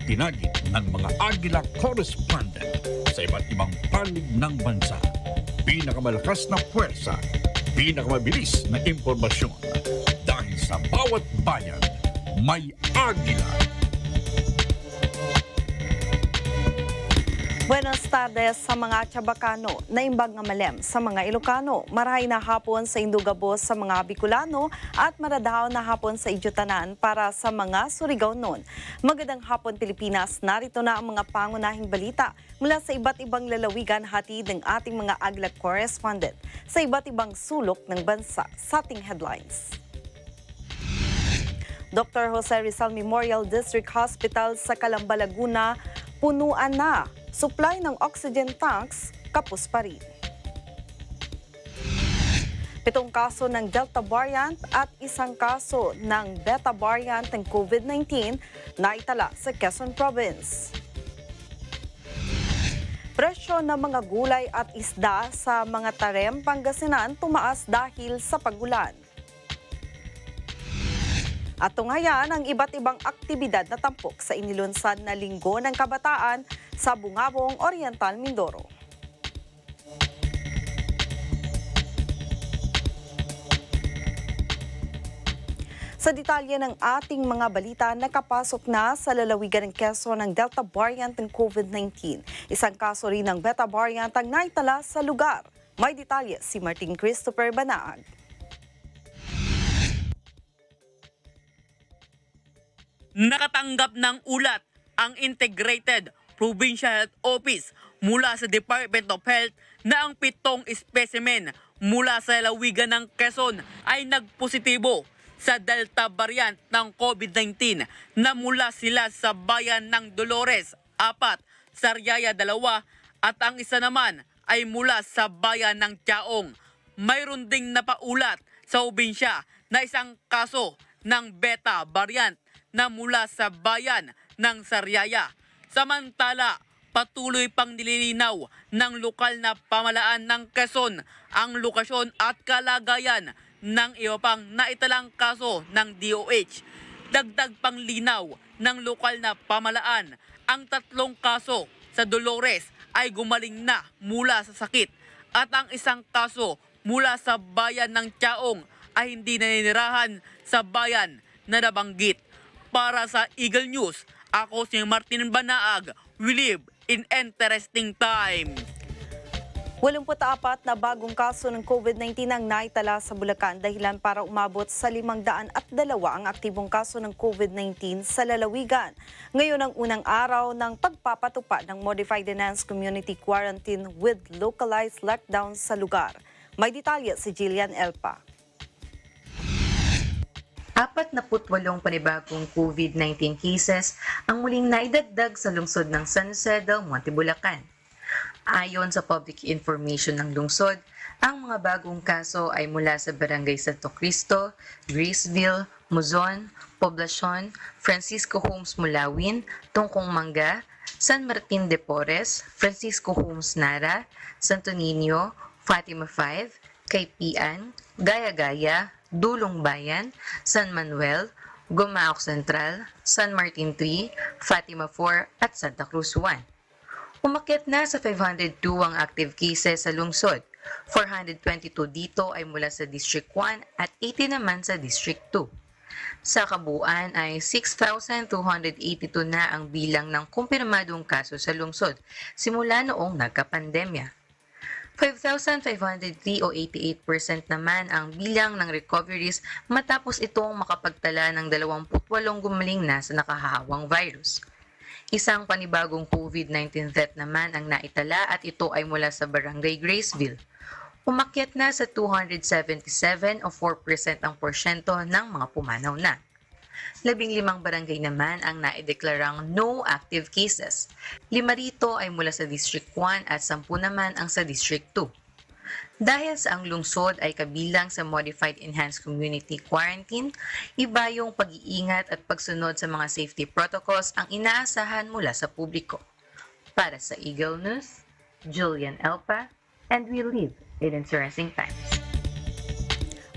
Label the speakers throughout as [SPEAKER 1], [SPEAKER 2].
[SPEAKER 1] itinagit ng mga Agila correspondent sa iba't ibang panig ng bansa. Pinakamalakas na puwersa, pinakamabilis na impormasyon. Dahil sa bawat bayan, may Agila.
[SPEAKER 2] Buenas tardes sa mga Chabacano, naimbag nga malem sa mga Ilocano, marahay na hapon sa Indugabos sa mga Bicolano at maradahaw na hapon sa Idyutanan para sa mga Surigao nun. Magandang hapon Pilipinas, narito na ang mga pangunahing balita mula sa iba't ibang lalawigan hatid ng ating mga Agila correspondent sa iba't ibang sulok ng bansa sa ating headlines. Dr. Jose Rizal Memorial District Hospital sa Calamba, Laguna, punuan na. Supply ng oxygen tanks, kapos pa rin. 7 kaso ng Delta variant at 1 kaso ng Beta variant ng COVID-19 na itala sa Quezon Province. Presyo ng mga gulay at isda sa mga Tarem, Pangasinan tumaas dahil sa pagulan. At tunghayan ang iba't ibang aktibidad na tampok sa inilunsad na Linggo ng Kabataan sa Bungabong, Oriental, Mindoro. Sa detalye ng ating mga balita, nakapasok na sa lalawigan ng Quezon ng Delta variant ng COVID-19. 1 kaso rin ng Beta variant ang naitala sa lugar. May detalye si Martin Christopher Banaag.
[SPEAKER 3] Nakatanggap ng ulat ang Integrated Provincial Health Office mula sa Department of Health na ang 7 specimen mula sa lalawigan ng Quezon ay nagpositibo sa Delta variant ng COVID-19 na mula sila sa bayan ng Dolores, 4, Sariaya, 2 at ang isa naman ay mula sa bayan ng Tiaong. Mayroon ding napaulat sa Probinsya na 1 kaso ng Beta variant na mula sa bayan ng Sariaya. Samantala, patuloy pang nililinaw ng lokal na pamahalaan ng Quezon ang lokasyon at kalagayan ng iba pang naitalang kaso ng DOH. Dagdag pang linaw ng lokal na pamahalaan, ang 3 kaso sa Dolores ay gumaling na mula sa sakit at ang 1 kaso mula sa bayan ng Tiaong ay hindi naninirahan sa bayan na nabanggit. Para sa Eagle News, ako si Martin Banaag. We live in interesting time.
[SPEAKER 2] 84 na bagong kaso ng COVID-19 ang naitala sa Bulacan dahilan para umabot sa 502 ang aktibong kaso ng COVID-19 sa lalawigan. Ngayon ang unang araw ng pagpapatupad ng Modified Enhanced Community Quarantine with localized lockdown sa lugar. May detalye si Jillian Elpa.
[SPEAKER 4] 48 panibagong COVID-19 cases ang muling naidagdag sa lungsod ng San Jose del Monte, Bulacan. Ayon sa public information ng lungsod, ang mga bagong kaso ay mula sa Barangay Santo Cristo, Graceville, Muzon, Poblacion, Francisco Homes Mulawin, Tungkong Mangga, San Martin de Porres, Francisco Homes Nara, Santo Niño, Fatima 5, Kaypian, Gaya-Gaya, Dulong Bayan, San Manuel, Gumaok Central, San Martin 3, Fatima 4 at Santa Cruz 1. Umakyat na sa 502 ang active cases sa lungsod. 422 dito ay mula sa District 1 at 80 naman sa District 2. Sa kabuuan ay 6,282 na ang bilang ng kumpirmadong kaso sa lungsod simula noong nagkapandemya. 5,503 o 88% naman ang bilang ng recoveries matapos itong makapagtala ng 28 gumaling na sa nakahahawang virus. Isang panibagong COVID-19 death naman ang naitala at ito ay mula sa Barangay Graceville. Umakyat na sa 277 o 4% ang porsyento ng mga pumanaw na. 15 barangay naman ang naideklarang no active cases. 5 rito ay mula sa District 1 at 10 naman ang sa District 2. Dahil sa ang lungsod ay kabilang sa Modified Enhanced Community Quarantine, iba yung pag-iingat at pagsunod sa mga safety protocols ang inaasahan mula sa publiko. Para sa Eagle News, Julian Elpa, and we live in interesting times.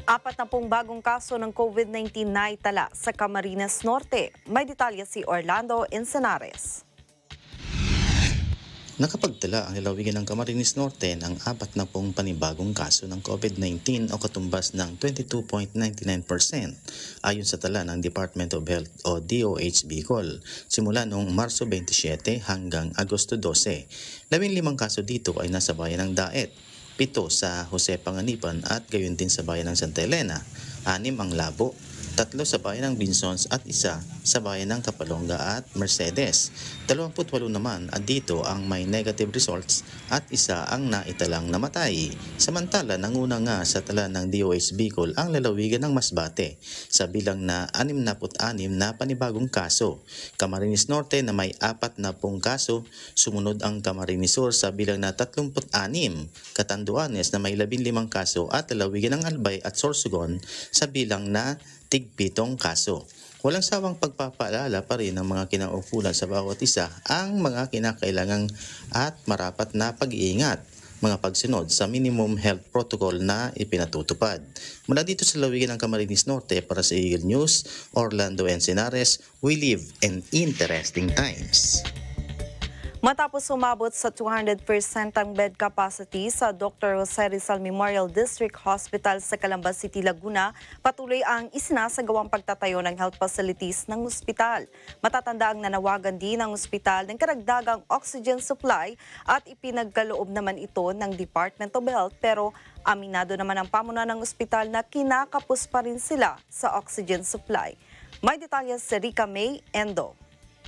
[SPEAKER 2] 40 bagong kaso ng COVID-19 na itala sa Camarines Norte. May detalye si Orlando Encenares.
[SPEAKER 5] Nakapagtala ang lalawigan ng Camarines Norte ng 40 panibagong kaso ng COVID-19 o katumbas ng 22.99% ayon sa tala ng Department of Health o DOH Bicol simula noong Marso 27 hanggang Agosto 12. 15 kaso dito ay nasa bayan ng Daet, 7 sa Jose Panganiban at gayon din sa bayan ng Santa Elena, 6 ang Labo, 3 sa bayan ng Binsons at 1 sa bayan ng Kapalonga at Mercedes. 28 naman at dito ang may negative results at 1 ang naitalang namatay. Samantala, nanguna nga sa tala ng DOH Bicol ang lalawigan ng Masbate sa bilang na 66 na panibagong kaso. Camarines Norte na may 40 kaso, sumunod ang Camarines Sur sa bilang na 36, Catanduanes na may 15 kaso at lalawigan ng Albay at Sorsogon sa bilang na 7 kaso. Walang sawang pagpapaalala pa rin ng mga kinaukulan sa bawat isa ang mga kinakailangang at marapat na pag-iingat, mga pagsunod sa minimum health protocol na ipinatutupad. Mula dito sa lawigan ng Camarines Norte para sa Eagle News, Orlando Encenares, we live in interesting times.
[SPEAKER 2] Matapos umabot sa 200% ang bed capacity sa Dr. Jose Rizal Memorial District Hospital sa Calamba City, Laguna, patuloy ang isinasagawang pagtatayo ng health facilities ng ospital. Matatanda ang nanawagan din ng ospital ng karagdagang oxygen supply at ipinagkaloob naman ito ng Department of Health, pero aminado naman ang pamunuan ng ospital na kinakapos pa rin sila sa oxygen supply. May detalye si Rica May Endo.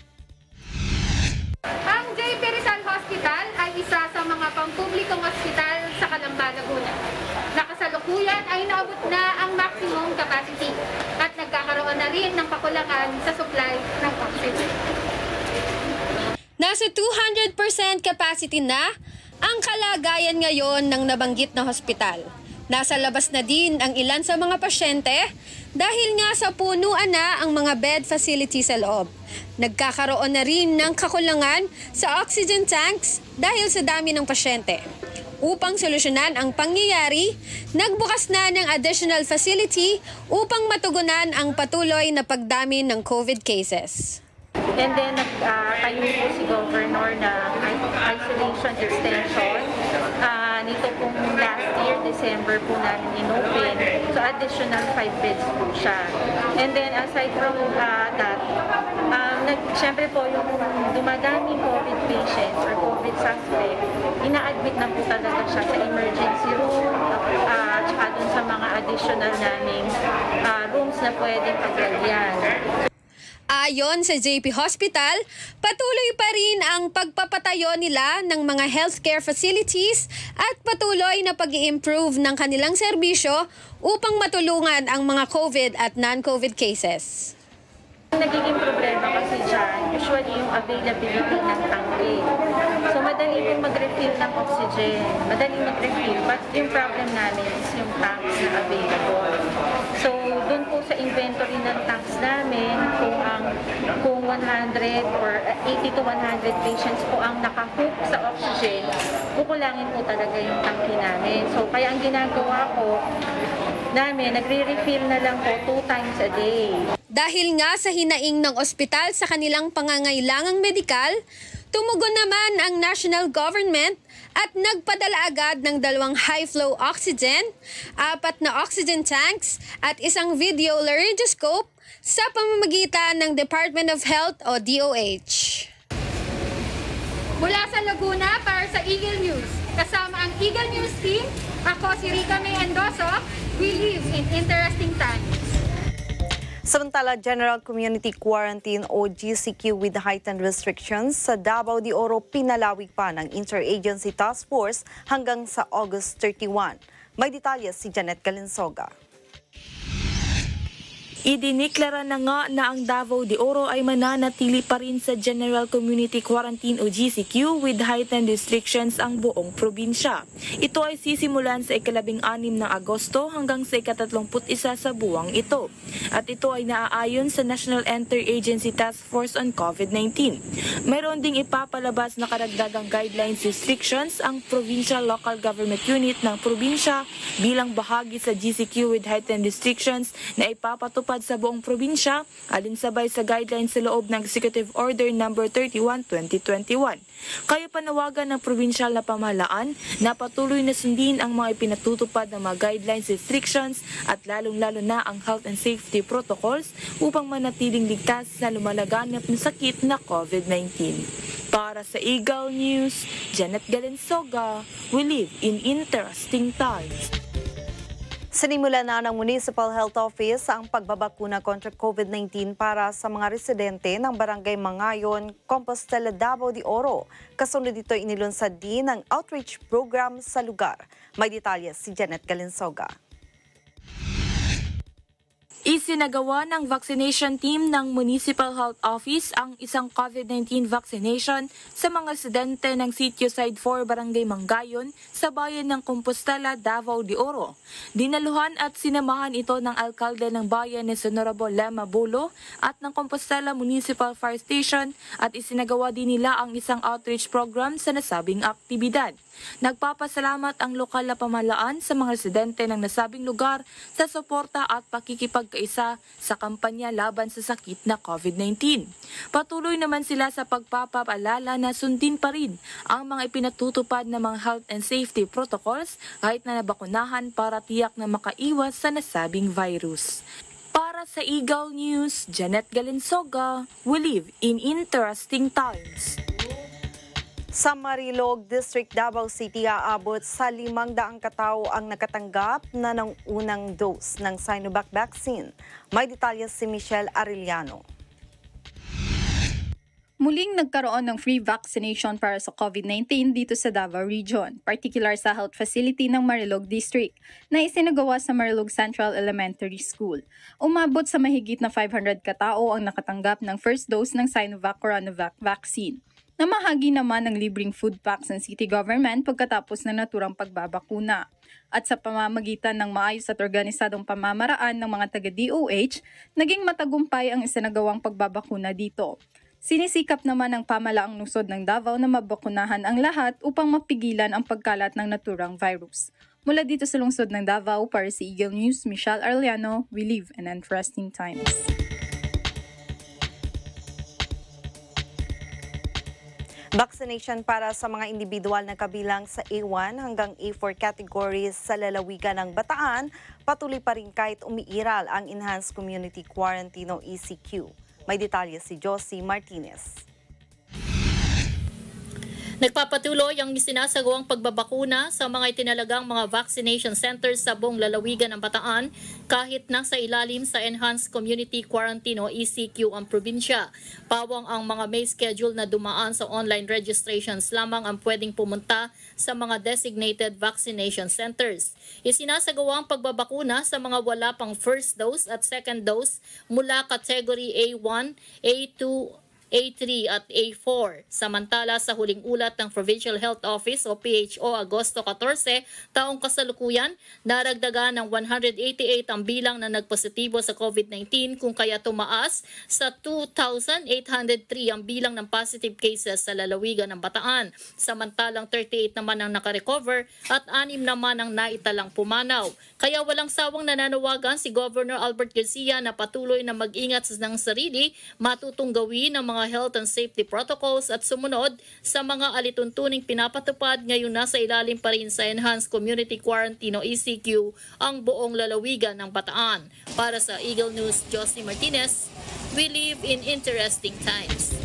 [SPEAKER 6] Ang JP Rizal Hospital ay isa sa mga pampublikong ospital sa Calamba, Laguna. Nakasalukuyan ay naabot na ang maximum capacity at nagkakaroon na rin ng kakulangan sa supply ng oxygen.
[SPEAKER 7] Nasa 200% capacity na ang kalagayan ngayon ng nabanggit na hospital. Nasa labas na din ang ilan sa mga pasyente dahil nga sa punuan na ang mga bed facility sa loob. Nagkakaroon na rin ng kakulangan sa oxygen tanks dahil sa dami ng pasyente. Upang solusyonan ang pangyayari, nagbukas na ng additional facility upang matugunan ang patuloy na pagdami ng COVID cases.
[SPEAKER 6] And then nagtayo po si Governor na isolation extension. Nito pong last year, December po namin in-open. So additional 5 beds po siya. And then aside from that, syempre po yung dumadaming COVID patients or COVID suspect, ina-admit na po talaga siya sa emergency room, tsaka dun sa mga additional naming rooms na pwedeng paglagyan.
[SPEAKER 7] Ayon sa JP Hospital, patuloy pa rin ang pagpapatayo nila ng mga healthcare facilities at patuloy na pag-i-improve ng kanilang serbisyo upang matulungan ang mga COVID at non-COVID cases.
[SPEAKER 6] Nagiging problema kasi dyan, usually yung availability ng tangke. So madali pong mag-refill ng oxygen, madaling mag-refill, but yung problem namin is yung tanks na available. So doon po sa inventory ng tanks namin, kung 100 or 80 to 100 patients po ang nakahook sa oxygen, kukulangin po talaga yung tangke namin. So kaya ang ginagawa ko namin, nagre-refill na lang po 2 times a day.
[SPEAKER 7] Dahil nga sa hinaing ng ospital sa kanilang pangangailangang medikal, tumugon naman ang national government at nagpadala agad ng 2 high-flow oxygen, 4 na oxygen tanks at 1 video laryngoscope sa pamamagitan ng Department of Health o DOH.
[SPEAKER 6] Mula sa Laguna para sa Eagle News, kasama ang Eagle News team, ako si Rica May Endoso, we live in interesting times.
[SPEAKER 2] Samantala, General Community Quarantine o GCQ with heightened restrictions sa Davao de Oro pinalawig pa ng Interagency Task Force hanggang sa August 31. May detalye si Janet Galinsoga.
[SPEAKER 8] Idiniklara na nga na ang Davao de Oro ay mananatili pa rin sa General Community Quarantine o GCQ with heightened restrictions ang buong probinsya. Ito ay sisimulan sa ika-11 ng Agosto hanggang sa ika-31 sa buwang ito. At ito ay naaayon sa National Interagency Task Force on COVID-19. Mayroon ding ipapalabas na karagdagang guidelines restrictions ang Provincial Local Government Unit ng probinsya bilang bahagi sa GCQ with heightened restrictions na ipapatupad sa buong probinsya alinsabay sa guidelines sa loob ng Executive Order No. 31/2021. Kaya panawagan ng probinsyal na pamahalaan na patuloy na sundin ang mga ipinatutupad ng mga guidelines restrictions at lalong-lalo na ang health and safety protocols upang manatiling ligtas sa lumalaganap ng sakit na COVID-19. Para sa Eagle News, Janet Galensoga, we live in interesting times.
[SPEAKER 2] Sinimula na ng Municipal Health Office ang pagbabakuna kontra COVID-19 para sa mga residente ng Barangay Mangayon, Compostela, Davao de Oro. Kasunod dito inilunsad din ang outreach program sa lugar. May detalye si Janet Galensoga.
[SPEAKER 8] Isinagawa ng vaccination team ng Municipal Health Office ang isang COVID-19 vaccination sa mga residente ng Sitio Side 4, Barangay Mangayon sa bayan ng Compostela, Davao de Oro. Dinaluhan at sinamahan ito ng alkalde ng bayan ni Honorable Lema Bulo at ng Compostela Municipal Fire Station at isinagawa din nila ang isang outreach program sa nasabing aktibidad. Nagpapasalamat ang lokal na pamahalaan sa mga residente ng nasabing lugar sa suporta at pakikipagkaisa sa kampanya laban sa sakit na COVID-19. Patuloy naman sila sa pagpapaalala na sundin pa rin ang mga ipinatutupad na mga health and safety protocols kahit na nabakunahan para tiyak na makaiwas sa nasabing virus. Para sa Eagle News, Janet Galensoga, we live in interesting times.
[SPEAKER 2] Sa Marilog District, Davao City, aabot sa 500 katao ang nakatanggap na ng unang dose ng Sinovac vaccine. May detalye si Michelle Arellano.
[SPEAKER 9] Muling nagkaroon ng free vaccination para sa COVID-19 dito sa Davao Region, particular sa health facility ng Marilog District na isinagawa sa Marilog Central Elementary School. Umabot sa mahigit na 500 katao ang nakatanggap ng first dose ng Sinovac Coronavac vaccine. Namahagi naman ng libreng food packs ng city government pagkatapos ng naturang pagbabakuna. At sa pamamagitan ng maayos at organisadong pamamaraan ng mga taga-DOH, naging matagumpay ang isinagawang pagbabakuna dito. Sinisikap naman ng pamalaang lungsod ng Davao na mabakunahan ang lahat upang mapigilan ang pagkalat ng naturang virus. Mula dito sa lungsod ng Davao, para sa Eagle News, Michelle Arellano, we live in interesting times.
[SPEAKER 2] Vaccination para sa mga individual na kabilang sa A1 hanggang A4 categories sa lalawigan ng Bataan, patuloy pa rin kahit umiiral ang Enhanced Community Quarantine o ECQ. May detalye si Josie Martinez.
[SPEAKER 10] Nagpapatuloy ang sinasagawang pagbabakuna sa mga itinalagang mga vaccination centers sa buong lalawigan ng Bataan kahit nasa ilalim sa Enhanced Community Quarantine o ECQ ang probinsya. Pawang ang mga may schedule na dumaan sa online registrations lamang ang pwedeng pumunta sa mga designated vaccination centers. Isinasagawa ang pagbabakuna sa mga wala pang first dose at second dose mula category A1, A2, A3 at A4. Samantala sa huling ulat ng Provincial Health Office o PHO Agosto 14, taong kasalukuyan, naragdagan ng 188 ang bilang na nagpositibo sa COVID-19 kung kaya tumaas sa 2,803 ang bilang ng positive cases sa lalawigan ng Bataan. Samantalang 38 naman ang nakarecover at 6 naman ang naitalang pumanaw. Kaya walang sawang nananawagan si Governor Albert Garcia na patuloy na mag-ingat ng sarili, matutong gawin ang mga health and safety protocols at sumunod sa mga alituntuning pinapatupad ngayon nasa ilalim pa rin sa Enhanced Community Quarantine o ECQ ang buong lalawigan ng Bataan. Para sa Eagle News, Josie Martinez, we live in interesting times.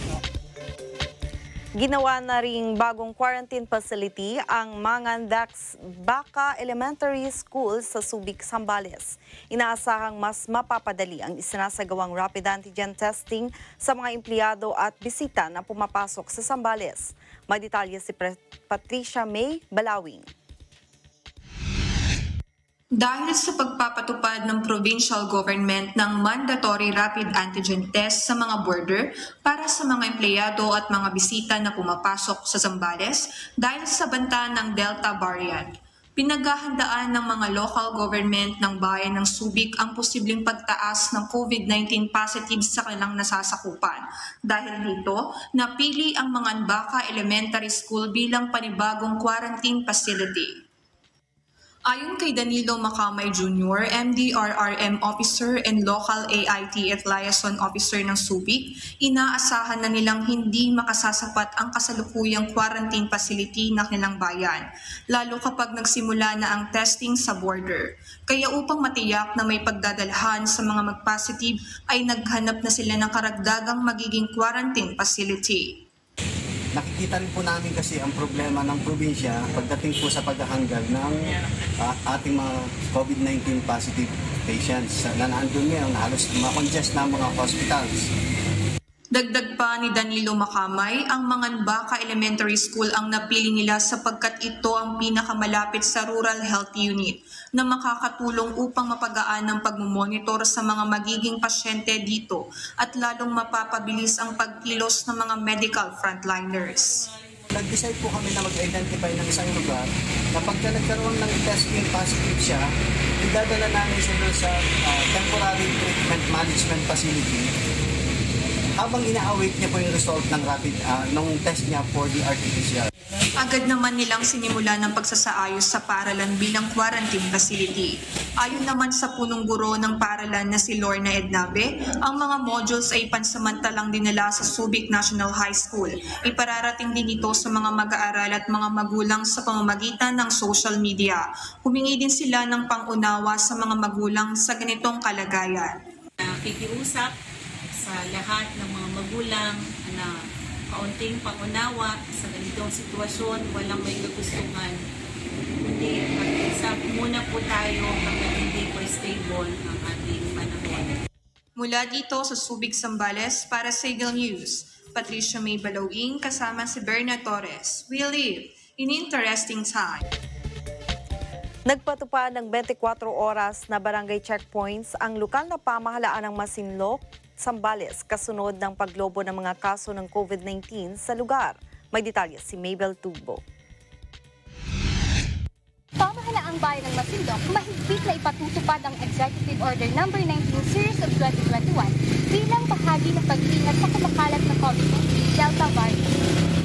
[SPEAKER 2] Ginawa na ring bagong quarantine facility ang Mangandax Baka Elementary School sa Subic, Zambales. Inaasahang mas mapapadali ang isinasagawang rapid antigen testing sa mga empleyado at bisita na pumapasok sa Zambales. May detalye si Patricia May Balawing.
[SPEAKER 11] Dahil sa pagpapatupad ng provincial government ng mandatory rapid antigen test sa mga border para sa mga empleyado at mga bisita na pumapasok sa Zambales dahil sa banta ng Delta variant, pinaghahandaan ng mga local government ng bayan ng Subic ang posibleng pagtaas ng COVID-19 positive sa kanilang nasasakupan. Dahil dito, napili ang mga Anbaca Elementary School bilang panibagong quarantine facility. Ayon kay Danilo Macamay Jr., MDRRM Officer and Local AITF Liaison Officer ng Subic, inaasahan na nilang hindi makasasapat ang kasalukuyang quarantine facility ng kanilang bayan, lalo kapag nagsimula na ang testing sa border. Kaya upang matiyak na may pagdadalhan sa mga mag-positive ay naghanap na sila ng karagdagang magiging quarantine facility.
[SPEAKER 12] Nakikita rin po namin kasi ang problema ng probinsya pagdating po sa paghahanggal ng ating mga COVID-19 positive patients na naandun ngayon, halos ma-congest na mga hospitals.
[SPEAKER 11] Dagdag pa ni Danilo Macamay, ang mga Anbaca Elementary School ang napili nila sapagkat ito ang pinakamalapit sa Rural Health Unit na makakatulong upang mapagaan ang pagmumonitor sa mga magiging pasyente dito at lalong mapapabilis ang pagkilos ng mga medical frontliners.
[SPEAKER 12] Nag-decide po kami na mag-identify ng isang lugar na pagka nagkaroon ng testing positive siya, idadala namin siya sa temporary treatment management facility habang ina-await niya po yung result ng rapid nung test niya for the RT-PCR.
[SPEAKER 11] Agad naman nilang sinimula ng pagsasaayos sa paaralan bilang quarantine facility. Ayon naman sa punong guro ng paaralan na si Lorna Ednabe, ang mga modules ay pansamantalang dinala sa Subic National High School. Ipararating din ito sa mga mag-aaral at mga magulang sa pamamagitan ng social media. Humingi din sila ng pangunawa sa mga magulang sa ganitong kalagayan.
[SPEAKER 13] Nakikiusap sa lahat ng mga magulang na kaunting pangunawa sa ganitong sitwasyon, walang may kagustuhan. Hindi, mag-isap muna po tayo hanggang hindi po stable ang ating panahon.
[SPEAKER 11] Mula dito sa Subic, Zambales, para sa Agila News, Patricia May Balawing kasama si Berna Torres. We live in interesting time.
[SPEAKER 2] Nagpatupad ng 24 oras na barangay checkpoints ang lokal na pamahalaan ng Masinloc, Zambales, kasunod ng paglobo ng mga kaso ng COVID-19 sa lugar. May detalye si Mabel Tugbo.
[SPEAKER 14] Pamahalaang bayan ng Masinloc, mahigpit na ipatutupad ang Executive Order No. 19 Series of 2021 bilang bahagi ng pag-iingat sa kumakalat na COVID-19 Delta variant.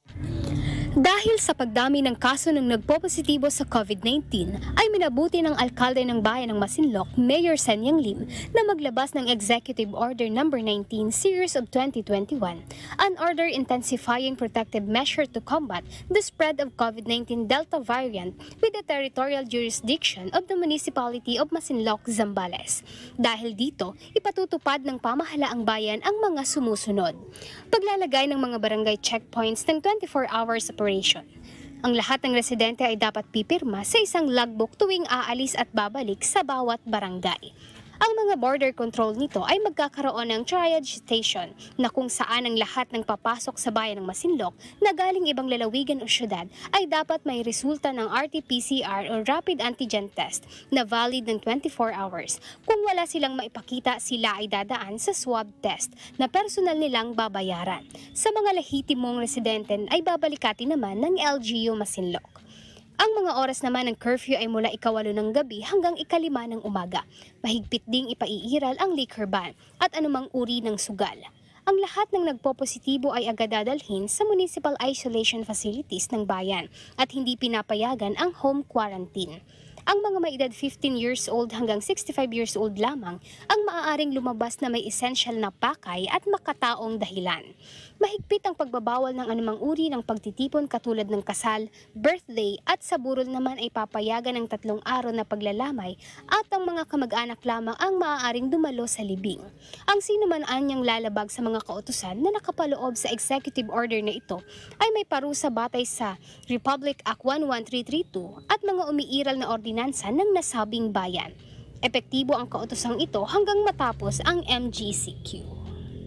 [SPEAKER 7] Dahil sa pagdami ng kaso ng nagpopositibo sa COVID-19, ay minabuti ng alkalde ng bayan ng Masinloc, Mayor Senyang Lim, na maglabas ng Executive Order No. 19 Series of 2021, an order intensifying protective measure to combat the spread of COVID-19 Delta variant with the territorial jurisdiction of the Municipality of Masinloc, Zambales. Dahil dito, ipatutupad ng pamahalaang bayan ang mga sumusunod. Paglalagay ng mga barangay checkpoints ng 24 hours operation. Ang lahat ng residente ay dapat pipirma sa isang logbook tuwing aalis at babalik sa bawat barangay. Ang mga border control nito ay magkakaroon ng triage station na kung saan ang lahat ng papasok sa bayan ng Masinloc na galing ibang lalawigan o syudad ay dapat may resulta ng RT-PCR o rapid antigen test na valid ng 24 hours. Kung wala silang maipakita, sila ay dadaan sa swab test na personal nilang babayaran. Sa mga lehitimong residente ay babalikatin naman ng LGU Masinloc. Ang mga oras naman ng curfew ay mula 8:00 ng gabi hanggang 5:00 ng umaga. Mahigpit ding ipaiiral ang liquor ban at anumang uri ng sugal. Ang lahat ng nagpopositibo ay agad dadalhin sa municipal isolation facilities ng bayan at hindi pinapayagan ang home quarantine. Ang mga may edad 15 years old hanggang 65 years old lamang ang maaaring lumabas na may essential na pakay at makataong dahilan. Mahigpit ang pagbabawal ng anumang uri ng pagtitipon katulad ng kasal, birthday at sa burol naman ay papayagan ng 3 araw na paglalamay at ang mga kamag-anak lamang ang maaaring dumalo sa libing. Ang sino man anyang lalabag sa mga kautusan na nakapaloob sa executive order na ito ay may parusa batay sa Republic Act 11332 at mga umiiral na ordinansa ng nasabing bayan. Epektibo ang kautosang ito hanggang matapos ang MGCQ.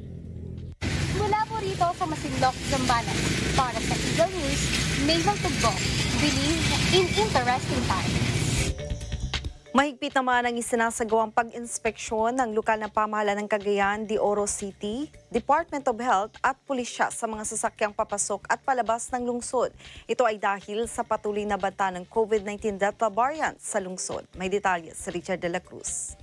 [SPEAKER 14] Mula po rito sa Masinloc, Zambales, para sa Agila News, Mabel Tugbo, believe in interesting times.
[SPEAKER 2] Mahigpit naman ang isinasagawang pag-inspeksyon ng lokal na pamahalaan ng Cagayan de Oro City, Department of Health at pulisya sa mga sasakyang papasok at palabas ng lungsod. Ito ay dahil sa patuloy na banta ng COVID-19 Delta variant sa lungsod. May detalye si Richard de la Cruz.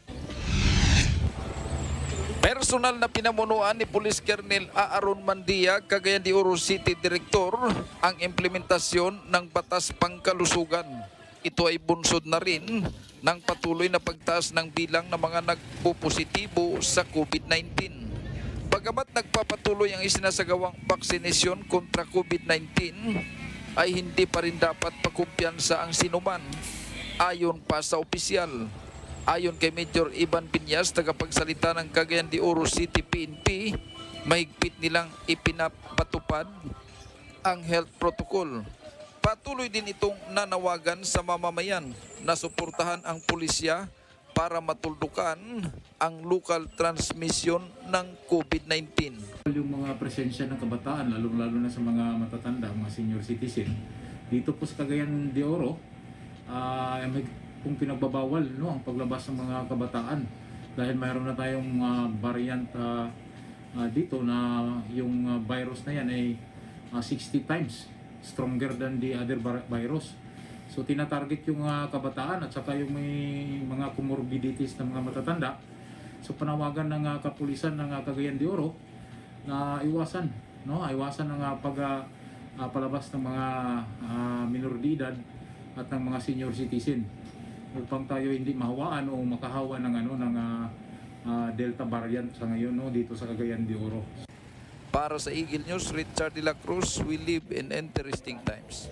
[SPEAKER 15] Personal na pinamunuan ni Police Colonel Aaron Mandia, Cagayan de Oro City Director, ang implementasyon ng batas pangkalusugan. Ito ay bunsod na rin ng patuloy na pagtaas ng bilang ng mga nagpupositibo sa COVID-19. Bagamat nagpapatuloy ang isinasagawang vaksinasyon kontra COVID-19, ay hindi pa rin dapat pakumpiyansa ang sinuman ayon pa sa opisyal. Ayon kay Major Ivan Piñas, tagapagsalita ng Cagayan de Oro City PNP, mahigpit nilang ipinapatupad ang health protocol. Patuloy din itong nanawagan sa mamamayan na suportahan ang pulisya para matuldukan ang local transmission ng COVID-19.
[SPEAKER 16] Yung mga presensya ng kabataan, lalo na sa mga matatanda, mga senior citizen, dito po sa Cagayan de Oro, may kung pinagbabawal ang paglabas ng mga kabataan dahil mayroon na tayong variant dito na yung virus na yan ay 60 times stronger than the other virus. So tinatarget yung kabataan at saka yung may mga comorbidities ng mga matatanda. So panawagan ng kapulisan ng Cagayan de Oro na iwasan ang palabas ng mga minor de edad at ng mga senior citizen. Upang tayo hindi mahawaan o makahawa ng Delta variant sa ngayon dito sa Cagayan de Oro.
[SPEAKER 15] Para sa Eagle News, Richard de la Cruz, we live in interesting times.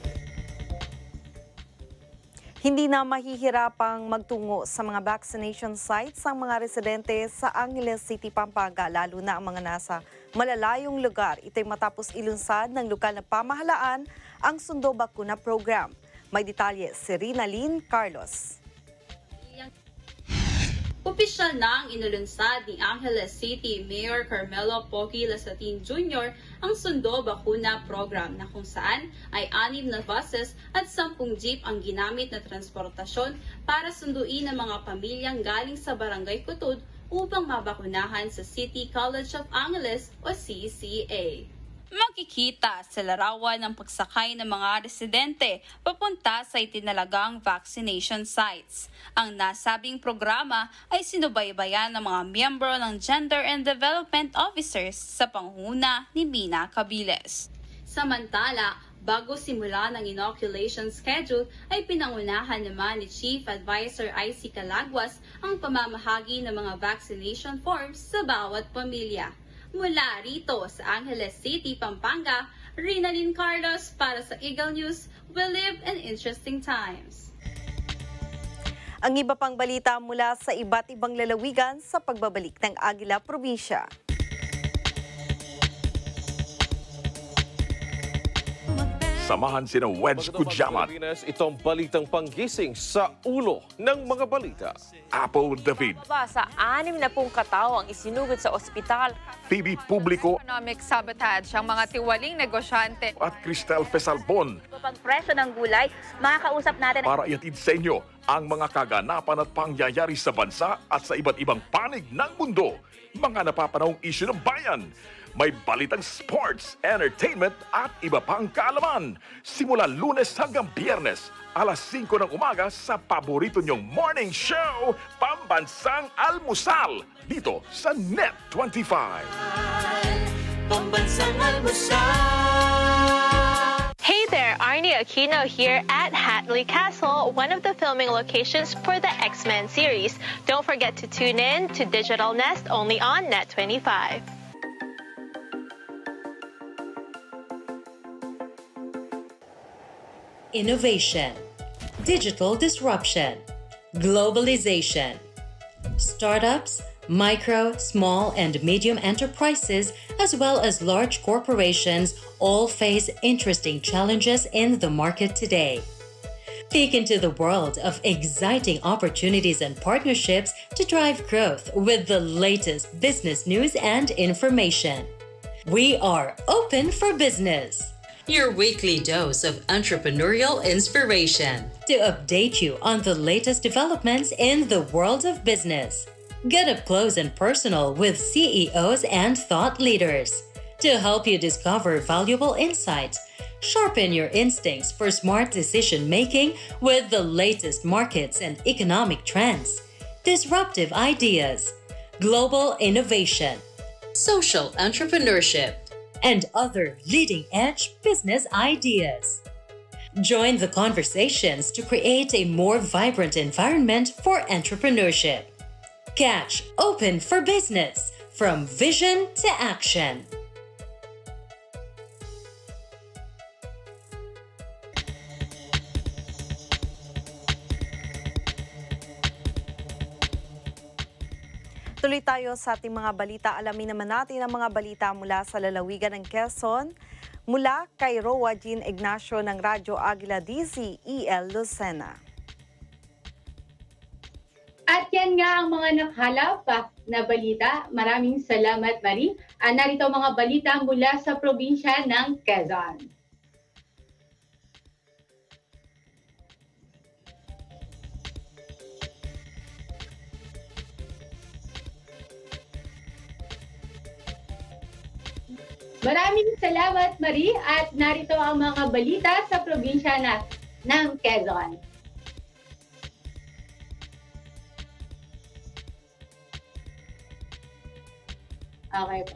[SPEAKER 2] Hindi na mahihirapang magtungo sa mga vaccination sites ang mga residente sa Angeles City, Pampanga, lalo na ang mga nasa malalayong lugar. Ito'y matapos ilunsad ng lokal na pamahalaan ang Sundo Bakuna Program. May detalye si Rinalyn Carlos.
[SPEAKER 17] Opisyal na ang inulunsad ni Angeles City Mayor Carmelo Pogi Lasatin Jr. ang Sundo Bakuna Program na kung saan ay 6 na buses at 10 jeep ang ginamit na transportasyon para sunduin ang mga pamilyang galing sa Barangay Kutud upang mabakunahan sa City College of Angeles o CCA. Makikita sa larawan ng pagsakay ng mga residente papunta sa itinalagang vaccination sites. Ang nasabing programa ay sinubaybayan ng mga miyembro ng Gender and Development Officers sa pangunguna ni Mina Cabiles. Samantala, bago simula ng inoculation schedule ay pinangunahan naman ni Chief Advisor IC Calagwas ang pamamahagi ng mga vaccination forms sa bawat pamilya. Mula rito sa Angeles City, Pampanga, Rinalyn Carlos para sa Eagle News, we live in interesting times.
[SPEAKER 2] Ang iba pang balita mula sa iba't ibang lalawigan sa pagbabalik ng Agila, Probinsya.
[SPEAKER 18] Samahan sina Wedge Kujamat.
[SPEAKER 19] Itong balitang panggising sa ulo ng mga balita.
[SPEAKER 18] Apple David.
[SPEAKER 20] Sa 60 katao ang isinugod sa ospital.
[SPEAKER 18] TV Publiko.
[SPEAKER 20] Economic sabotage ang mga tiwaling negosyante.
[SPEAKER 18] At Cristel Fesalbon.
[SPEAKER 21] Pagpresyo ng gulay, makakausap natin.
[SPEAKER 18] Para iatid sa inyo ang mga kaganapan at pangyayari sa bansa at sa iba't ibang panig ng mundo. Mga napapanahong isyu ng bayan. May balitang sports, entertainment at iba pang kaalaman. Simula Lunes hanggang Biyernes, alas 5 ng umaga sa paborito nyong morning show, Pambansang Almusal, dito sa Net 25.
[SPEAKER 22] Pambansang Almusal.
[SPEAKER 23] Hey there, Arnie Aquino here at Hatley Castle, one of the filming locations for the X-Men series. Don't forget to tune in to Digital Nest only on Net 25.
[SPEAKER 24] Innovation, digital disruption, globalization. Startups, micro, small, and medium enterprises, as well as large corporations, all face interesting challenges in the market today. Peek into the world of exciting opportunities and partnerships to drive growth with the latest business news and information. We are open for business. your weekly dose of entrepreneurial inspiration to update you on the latest developments in the world of business. Get up close and personal with CEOs and thought leaders to help you discover valuable insights, sharpen your instincts for smart decision making with the latest markets and economic trends, disruptive ideas, global innovation, social entrepreneurship, and other leading-edge business ideas. Join the conversations to create a more vibrant environment for entrepreneurship. Catch Open for Business, from vision to action.
[SPEAKER 2] Tuloy tayo sa ating mga balita. Alamin naman natin ang mga balita mula sa lalawigan ng Quezon. Mula kay Roa Jean Ignacio ng Radyo Agila DZEL Lucena.
[SPEAKER 1] At yan nga ang mga nakalap na balita. Maraming salamat, Marie. Narito ang mga balita mula sa probinsya ng Quezon. Maraming salamat, Marie, at narito ang mga balita sa probinsya ng Quezon. Okay po.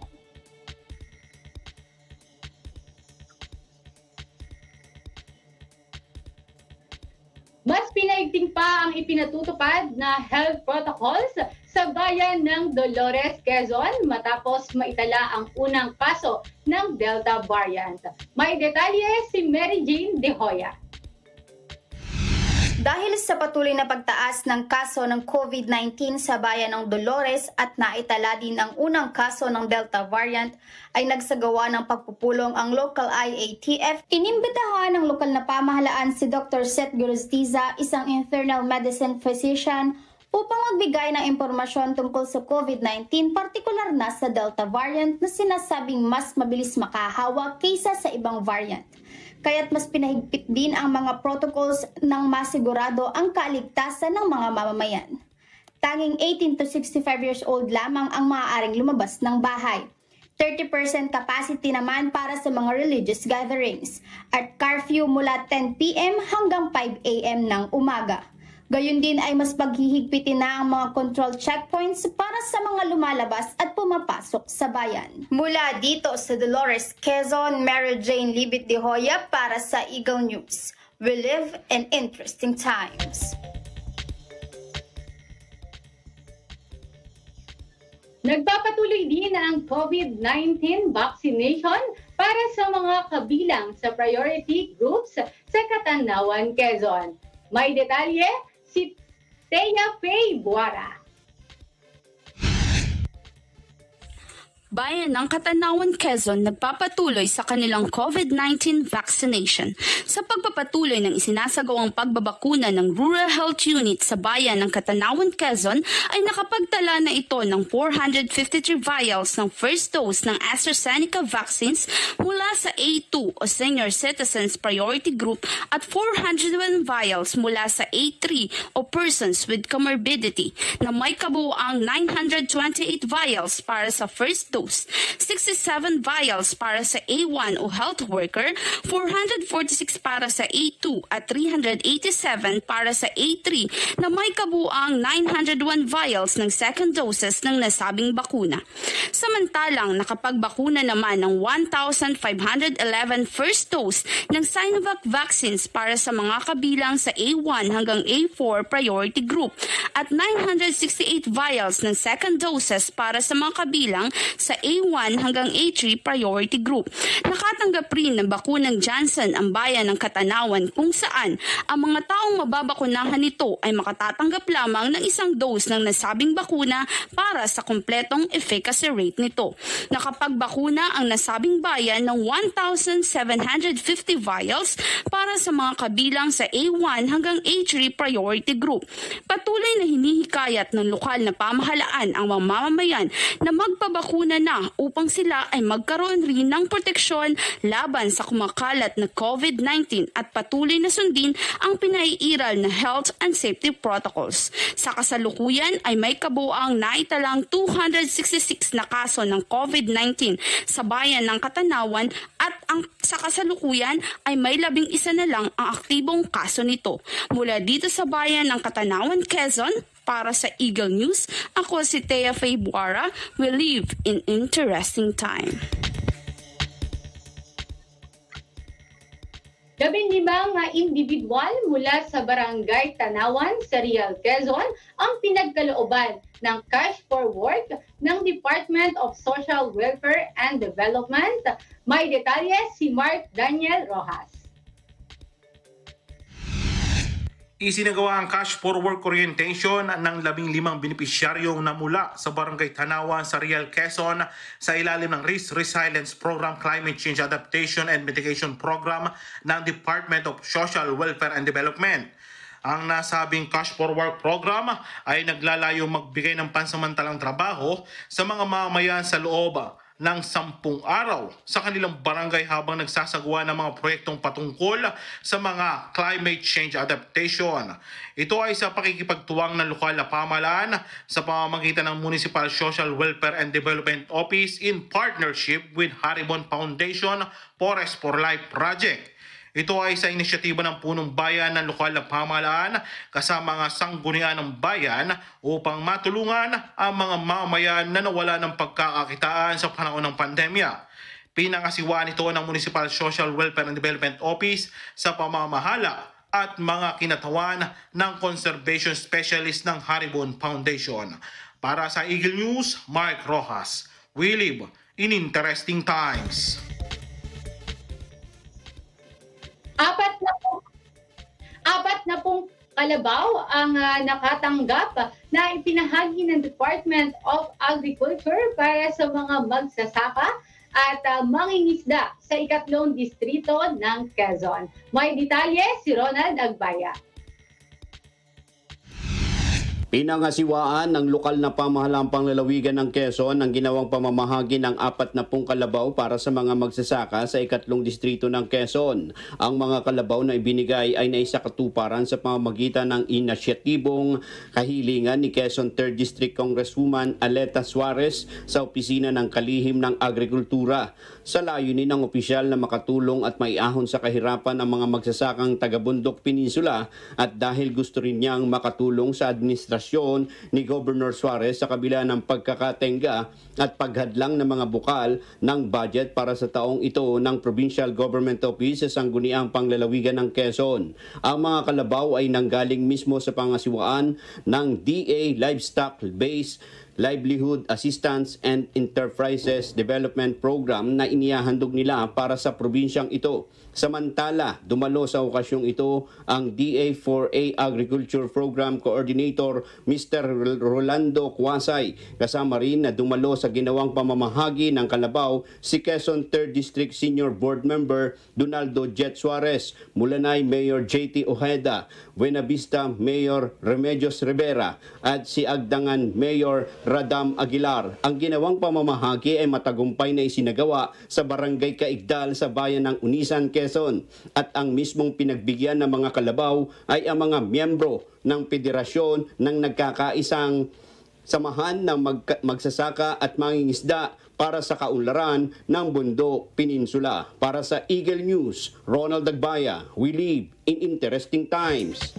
[SPEAKER 1] Mas pinaigting pa ang ipinatutupad na health protocols sa bayan ng Dolores, Quezon matapos maitala ang unang kaso ng Delta variant. May detalye si Mary Jane De Hoya.
[SPEAKER 3] Dahil sa patuloy na pagtaas ng kaso ng COVID-19 sa bayan ng Dolores at naitala din ang unang kaso ng Delta variant, ay nagsagawa ng pagpupulong ang local IATF. Inimbitahan ng lokal na pamahalaan si Dr. Seth Gorostiza, isang internal medicine physician, upang magbigay ng impormasyon tungkol sa COVID-19, partikular na sa Delta variant na sinasabing mas mabilis makahawa kaysa sa ibang variant. Kaya't mas pinahigpit din ang mga protocols nang masigurado ang kaligtasan ng mga mamamayan. Tanging 18 to 65 years old lamang ang maaaring lumabas ng bahay. 30% capacity naman para sa mga religious gatherings at curfew mula 10 p.m. hanggang 5 a.m. ng umaga. Gayun din ay mas paghihigpitin na ang mga control checkpoints para sa mga lumalabas at pumapasok sa bayan. Mula dito sa Dolores, Quezon, Mary Jane Libit De Hoya para sa Eagle News. We live in interesting times.
[SPEAKER 1] Nagpapatuloy din ang COVID-19 vaccination para sa mga kabilang sa priority groups sa Katanawan, Quezon. May detalye si Teya Faye Buara.
[SPEAKER 4] Bayan ng Katanawan, Quezon nagpapatuloy sa kanilang COVID-19 vaccination. Sa pagpapatuloy ng isinasagawang pagbabakuna ng Rural Health Unit sa bayan ng Katanawan, Quezon ay nakapagtala na ito ng 453 vials ng first dose ng AstraZeneca vaccines mula sa A2 o Senior Citizens Priority Group at 401 vials mula sa A3 o Persons with Comorbidity na may kabuuang 928 vials para sa first dose, 67 vials para sa A1 o health worker, 446 para sa A2 at 387 para sa A3 na may kabuuang 901 vials ng second doses ng nasabing bakuna. Samantalang nakapagbakuna naman ng 1,511 first dose ng Sinovac vaccines para sa mga kabilang sa A1 hanggang A4 priority group at 968 vials ng second doses para sa mga kabilang sa A1 hanggang A3 priority group. Nakatanggap rin ng bakunang Johnson ang bayan ng Katanawan kung saan ang mga taong mababakunahan nito ay makatatanggap lamang ng isang dose ng nasabing bakuna para sa kumpletong efficacy rate nito. Nakapagbakuna ang nasabing bayan ng 1,750 vials para sa mga kabilang sa A1 hanggang A3 priority group. Patuloy na hinihikayat ng lokal na pamahalaan ang mga mamamayan na magpabakuna bakuna na upang sila ay magkaroon rin ng proteksyon laban sa kumakalat na COVID-19 at patuloy na sundin ang pinaiiral na health and safety protocols. Sa kasalukuyan ay may kabuang naitalang 266 na kaso ng COVID-19 sa bayan ng Katanawan at sa kasalukuyan ay may 11 na lang ang aktibong kaso nito. Mula dito sa bayan ng Katanawan, Quezon, para sa Eagle News, ako si Thea Faybuara. We live in interesting time.
[SPEAKER 1] 15 individual mula sa Barangay Tanawan sa Real Quezon ang pinagkalooban ng cash for work ng Department of Social Welfare and Development. May detalye si Mark Daniel Rojas.
[SPEAKER 5] Isinagawa ang cash for work orientation ng 15 benepisyaryong na mula sa Barangay Tanawan sa Real Quezon sa ilalim ng Risk Resilience Program, Climate Change Adaptation and Mitigation Program ng Department of Social Welfare and Development. Ang nasabing cash for work program ay naglalayong magbigay ng pansamantalang trabaho sa mga mamamayan sa loob ng 10 araw sa kanilang barangay habang nagsasagawa ng mga proyektong patungkol sa mga climate change adaptation. Ito ay sa pakikipagtuwang ng lokal na pamahalaan sa pamamagitan ng Municipal Social Welfare and Development Office in partnership with Haribon Foundation Forest for Life Project. Ito ay sa inisyatiba ng punong bayan ng lokal na pamahalaan kasama ang sanggunian ng bayan upang matulungan ang mga mamamayan na nawala ng pagkakakitaan sa panahon ng pandemya. Pinangasiwaan ito ng Municipal Social Welfare and Development Office sa pamamahala at mga kinatawan ng Conservation Specialist ng Haribon Foundation. Para sa Eagle News, Mark Rojas. We live in interesting times.
[SPEAKER 1] Apat na pong kalabaw ang nakatanggap na ipinahagi ng Department of Agriculture para sa mga magsasaka at mangingisda sa 3 distrito ng Quezon. May detalye si Ronald Agbaya.
[SPEAKER 6] Pinangasiwaan ng lokal na pamahalaan panglalawigan ng Quezon ang ginawang pamamahagi ng 40 kalabaw para sa mga magsasaka sa 3 distrito ng Quezon. Ang mga kalabaw na ibinigay ay naisakatuparan sa pamamagitan ng inisyatibong kahilingan ni Quezon 3rd District Congresswoman Aleta Suarez sa Opisina ng Kalihim ng Agrikultura. Sa layunin ng opisyal na makatulong at maiahon sa kahirapan ang mga magsasakang taga-Bundok Peninsula at dahil gusto rin niyang makatulong sa administrasyon ni Governor Suarez sa kabila ng pagkakatenga at paghadlang ng mga bukal ng budget para sa taong ito ng Provincial Government Office sa Sangguniang Panglalawigan ng Quezon. Ang mga kalabaw ay nanggaling mismo sa pangasiwaan ng DA Livestock Based Livelihood Assistance and Enterprises Development Program na inihahandog nila para sa probinsyang ito. Samantala, dumalo sa okasyong ito ang DA4A Agriculture Program Coordinator Mr. Rolando Cuasay. Kasama rin na dumalo sa ginawang pamamahagi ng kalabaw si Quezon 3rd District Senior Board Member Donaldo Jet Suarez, Mulanay Mayor JT Ojeda, Buenavista Mayor Remedios Rivera at si Agdangan Mayor Radam Aguilar. Ang ginawang pamamahagi ay matagumpay na isinagawa sa Barangay Kaigdal sa bayan ng Unisan, Quezon. At ang mismong pinagbigyan ng mga kalabaw ay ang mga miyembro ng federasyon ng nagkakaisang samahan ng magsasaka at mangingisda para sa kaunlaran ng Bundok Peninsula. Para sa Eagle News, Ronald Agbaya, we live in interesting times.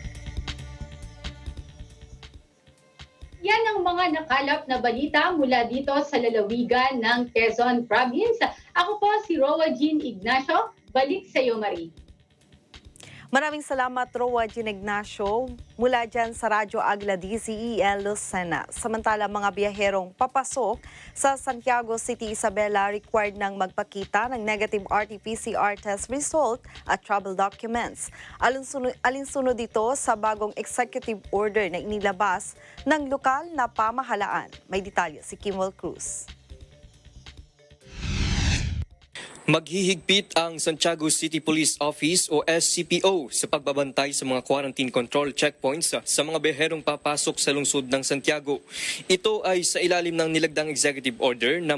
[SPEAKER 1] Yan ang mga nakalap na balita mula dito sa lalawigan ng Quezon Province. Ako po si Roa Jean Ignacio. Balik sa iyo, Marie.
[SPEAKER 2] Maraming salamat, Roa Jean Ignacio, mula dyan sa Radyo Agila DZEL Lucena. Samantala, mga biyaherong papasok sa Santiago City, Isabela required ng magpakita ng negative RT-PCR test result at travel documents. Alinsunod dito sa bagong executive order na inilabas ng lokal na pamahalaan. May detalye si Kimwell Cruz.
[SPEAKER 8] Maghihigpit ang Santiago City Police Office o SCPO sa pagbabantay sa mga quarantine control checkpoints sa mga biyaherong papasok sa lungsod ng Santiago. Ito ay sa ilalim ng nilagdang Executive Order No.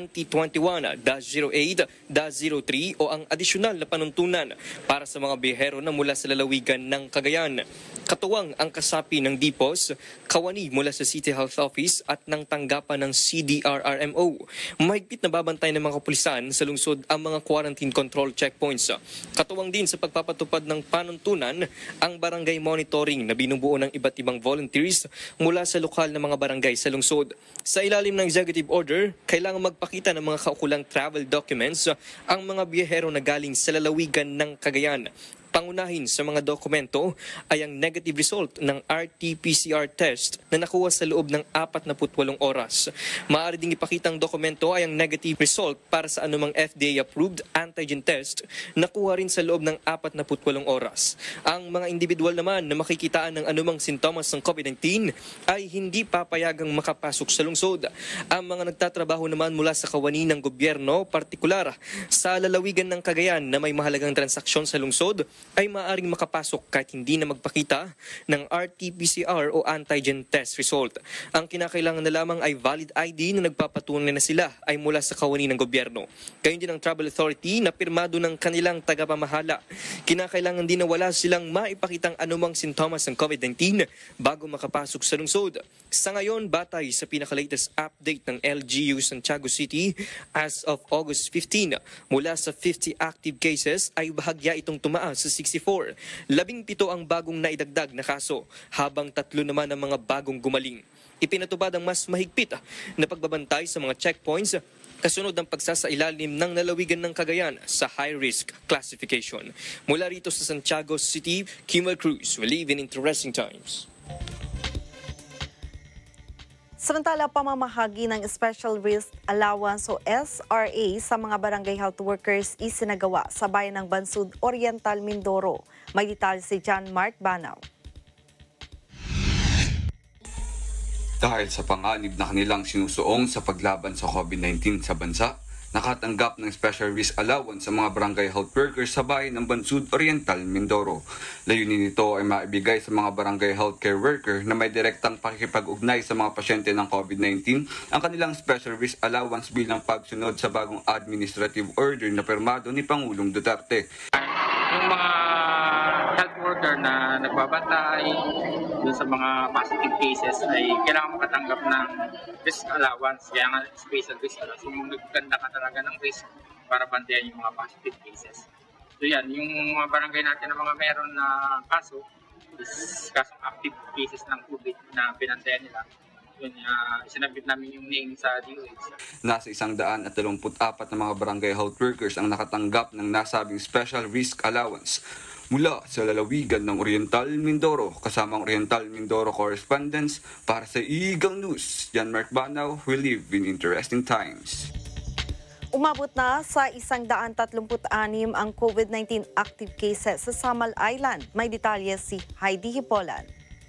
[SPEAKER 8] 2021-08-03 o ang adisyonal na panuntunan para sa mga biyahero na mula sa lalawigan ng Cagayan. Katuwang ang kasapi ng DPOS, kawani mula sa City Health Office at ng tanggapan ng CDRRMO. Mahigpit na babantay ng mga kapulisan sa lungsod ang mga quarantine control checkpoints. Katuwang din sa pagpapatupad ng panuntunan ang barangay monitoring na binubuo ng iba't ibang volunteers mula sa lokal na mga barangay sa lungsod. Sa ilalim ng executive order, kailangan magpakita ng mga kaukulang travel documents ang mga biyahero na galing sa lalawigan ng Cagayan. Pangunahin sa mga dokumento ay ang negative result ng RT-PCR test na nakuha sa loob ng 48 oras. Maaari ding ipakitang dokumento ay ang negative result para sa anumang FDA-approved antigen test na nakuha rin sa loob ng 48 oras. Ang mga individual naman na makikitaan ng anumang sintomas ng COVID-19 ay hindi papayagang makapasok sa lungsod. Ang mga nagtatrabaho naman mula sa kawani ng gobyerno, partikular sa lalawigan ng Cagayan na may mahalagang transaksyon sa lungsod, ay maaaring makapasok kahit hindi na magpakita ng RT-PCR o antigen test result. Ang kinakailangan na lamang ay valid ID na nagpapatunay na sila ay mula sa kawani ng gobyerno. Gayon din ang Travel Authority na pirmado ng kanilang tagapamahala. Kinakailangan din na wala silang maipakitang anumang sintomas ng COVID-19 bago makapasok sa lungsod. Sa ngayon, batay sa pinaka-latest update ng LGU Santiago City as of August 15, mula sa 50 active cases ay bahagya itong tumaas sa 64. 17 ang bagong naidagdag na kaso, habang 3 naman ang mga bagong gumaling. Ipinatupad ang mas mahigpit na pagbabantay sa mga checkpoints kasunod ng pagsasailalim ng lalawigan ng Cagayan sa high-risk classification. Mula rito sa Santiago City, Kimmel Cruz, we live in interesting times.
[SPEAKER 2] Samantala, pamamahagi ng Special Risk Allowance o SRA sa mga barangay health workers isinagawa sa bayan ng Bansud Oriental, Mindoro. May detalye si John Mark Banaw.
[SPEAKER 9] Dahil sa panganib na kanilang sinusuong sa paglaban sa COVID-19 sa bansa, nakatanggap ng Special Risk Allowance sa mga barangay health workers sa bayan ng Bansud Oriental, Mindoro. Layunin nito ay maibigay sa mga barangay healthcare worker na may direktang pakikipag-ugnay sa mga pasyente ng COVID-19 ang kanilang Special Risk Allowance bilang pagsunod sa bagong administrative order na pirmado ni Pangulong Duterte.
[SPEAKER 10] Yung mga health worker na nagbabantay dun sa mga positive cases ay kailangan makatanggap ng risk allowance. Kaya nga special risk allowance. Yung nagganda ka talaga ng risk para bantayan yung mga positive cases. So yan, yung mga barangay natin na mga meron na kaso is kasong active cases ng COVID na pinantayan nila. Yun, sinabit namin yung name sa DOH.
[SPEAKER 9] Nasa 134 na mga barangay health workers ang nakatanggap ng nasabing Special Risk Allowance mula sa lalawigan ng Oriental Mindoro, kasamang Oriental Mindoro correspondents para sa Eagle News. Jan Mark Banaw, we live in interesting times.
[SPEAKER 2] Umabot na sa 136 ang COVID-19 active cases sa Samal Island. May detalye si Heidi Hipolan.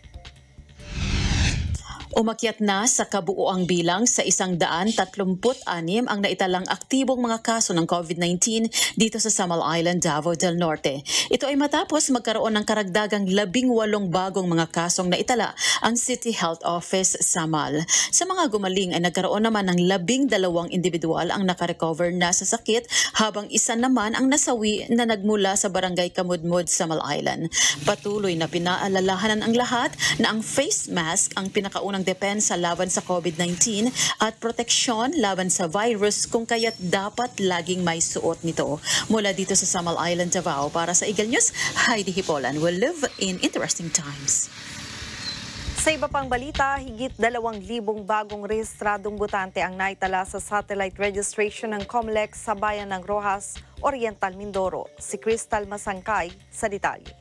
[SPEAKER 22] Umakyat na sa kabuuang bilang sa 136 ang naitalang aktibong mga kaso ng COVID-19 dito sa Samal Island, Davao del Norte. Ito ay matapos magkaroon ng karagdagang 18 bagong mga kasong naitala ang City Health Office Samal. Sa mga gumaling ay nagkaroon naman ng 12 individual ang nakarecover na sa sakit habang isa naman ang nasawi na nagmula sa barangay Kamudmud, Samal Island. Patuloy na pinaalalahanan ang lahat na ang face mask ang pinakaunang depensa laban sa COVID-19 at proteksyon laban sa virus kung kaya't dapat laging may suot nito. Mula dito sa Samal Island, Davao, para sa Eagle News, Heidi Hipolan will live in interesting times.
[SPEAKER 2] Sa iba pang balita, higit 2,000 bagong rehistradong botante ang naitala sa satellite registration ng COMELEC sa bayan ng Rojas, Oriental, Mindoro. Si Crystal Masangkay sa detalye.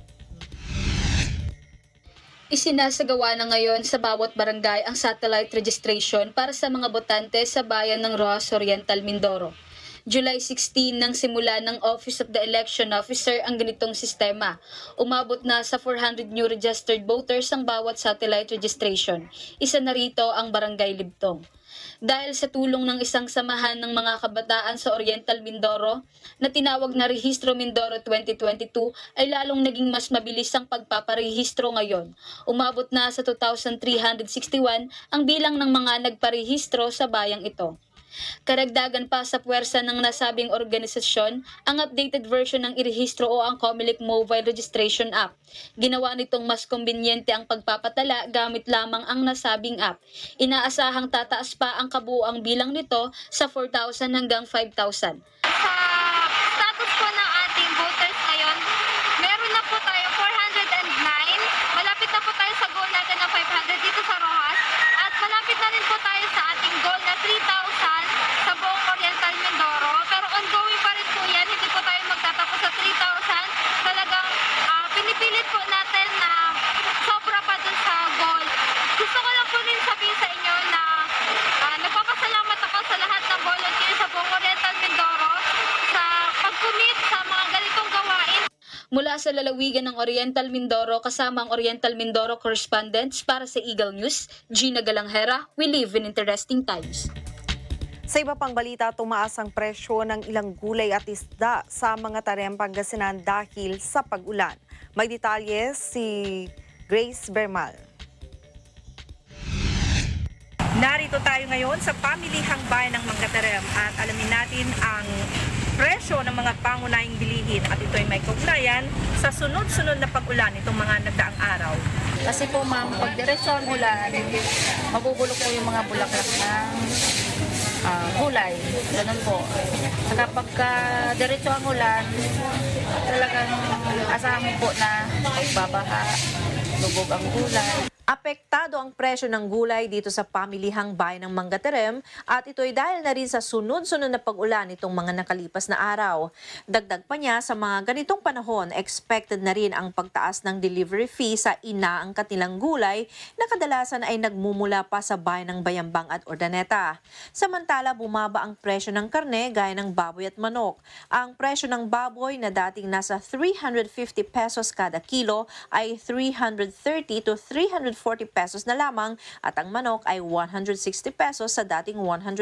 [SPEAKER 25] Isinasagawa na ngayon sa bawat barangay ang satellite registration para sa mga botante sa bayan ng Rojas Oriental, Mindoro. July 16 nang simula ng Office of the Election Officer ang ganitong sistema. Umabot na sa 400 new registered voters ang bawat satellite registration. Isa na rito ang Barangay Libtong. Dahil sa tulong ng isang samahan ng mga kabataan sa Oriental Mindoro na tinawag na Rehistro Mindoro 2022 ay lalong naging mas mabilis ang pagpaparehistro ngayon. Umabot na sa 2,361 ang bilang ng mga nagparehistro sa bayang ito. Karagdagan pa sa puwersa ng nasabing organisasyon ang updated version ng irehistro o ang Comelec Mobile Registration App. Ginawa nitong mas kumbinyente ang pagpapatala gamit lamang ang nasabing app. Inaasahang tataas pa ang kabuuang bilang nito sa 4,000 hanggang 5,000.
[SPEAKER 7] Sa status po ng ating voters ngayon, meron na po tayo 409. Malapit na po tayo sa goal natin na 500 dito sa Rojas. At malapit na rin po tayo sa ating goal na 3,000 sa buong Oriental Mindoro. Pero ongoing pa rin po yan. Hindi po tayo magtatapos sa 3,000. Talagang pinipilit po natin na sobra pa dun sa goal. Gusto ko lang po rin sabihin sa inyo na nagpapasalamat ako sa lahat ng volunteers sa buong Oriental Mindoro sa pag-commit sa mga ganitong gawain.
[SPEAKER 25] Mula sa lalawigan ng Oriental Mindoro kasama ang Oriental Mindoro correspondents para sa Eagle News, Gina Galanghera, we live in interesting times.
[SPEAKER 2] Sa iba pang balita, tumaas ang presyo ng ilang gulay at isda sa mga Tarem, Pangasinan dahil sa pag-ulan. May detalye si Grace Bermal.
[SPEAKER 11] Narito tayo ngayon sa pamilihang bayan ng Manggatarem at alamin natin ang presyo ng mga pangunahing bilihin at ito ay may kaugnayan sa sunod-sunod na pag-ulan itong mga nagdaang araw.
[SPEAKER 12] Kasi po ma'am, pag diretso ang ulan, mabubulok po yung mga bulaklak ng gulay. Ganun po. Saka pagka diretso ang ulan, talagang asahan mo po na babaha, lubog ang gulay.
[SPEAKER 22] Apektado ang presyo ng gulay dito sa pamilihang bayan ng Manggatarem at ito ay dahil na rin sa sunod-sunod na pag-ulan itong mga nakalipas na araw. Dagdag pa niya sa mga ganitong panahon, expected na rin ang pagtaas ng delivery fee sa inaangkat nilang gulay na kadalasan ay nagmumula pa sa bayan ng Bayambang at Urdaneta. Samantala, bumaba ang presyo ng karne gaya ng baboy at manok. Ang presyo ng baboy na dating nasa 350 pesos kada kilo ay 330 to 340 pesos na lamang at ang manok ay 160 pesos sa dating 170.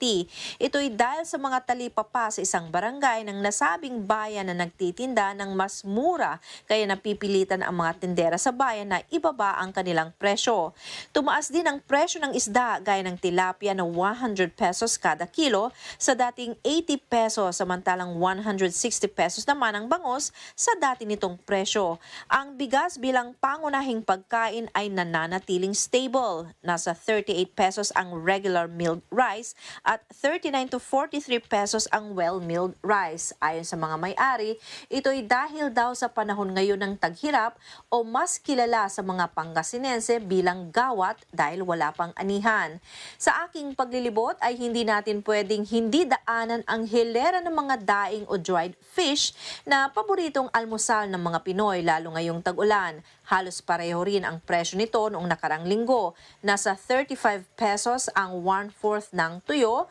[SPEAKER 22] Ito'y dahil sa mga talipapa sa isang barangay ng nasabing bayan na nagtitinda ng mas mura kaya napipilitan ang mga tindera sa bayan na ibaba ang kanilang presyo. Tumaas din ang presyo ng isda gaya ng tilapia na 100 pesos kada kilo sa dating 80 pesos samantalang 160 pesos naman ang bangus sa dati nitong presyo. Ang bigas bilang pangunahing pagkain ay nananatiling stable. Nasa 38 pesos ang regular milled rice at 39 to 43 pesos ang well-milled rice. Ayon sa mga may-ari, ito'y dahil daw sa panahon ngayon ng taghirap o mas kilala sa mga Pangasinense bilang gawat dahil wala pang anihan. Sa aking paglilibot ay hindi natin pwedeng hindi daanan ang hilera ng mga daing o dried fish na paboritong almusal ng mga Pinoy lalo ngayong tag-ulan. Halos pareho rin ang presyo nito noong nakarang linggo. Nasa 35 pesos ang 1/4 ng tuyo,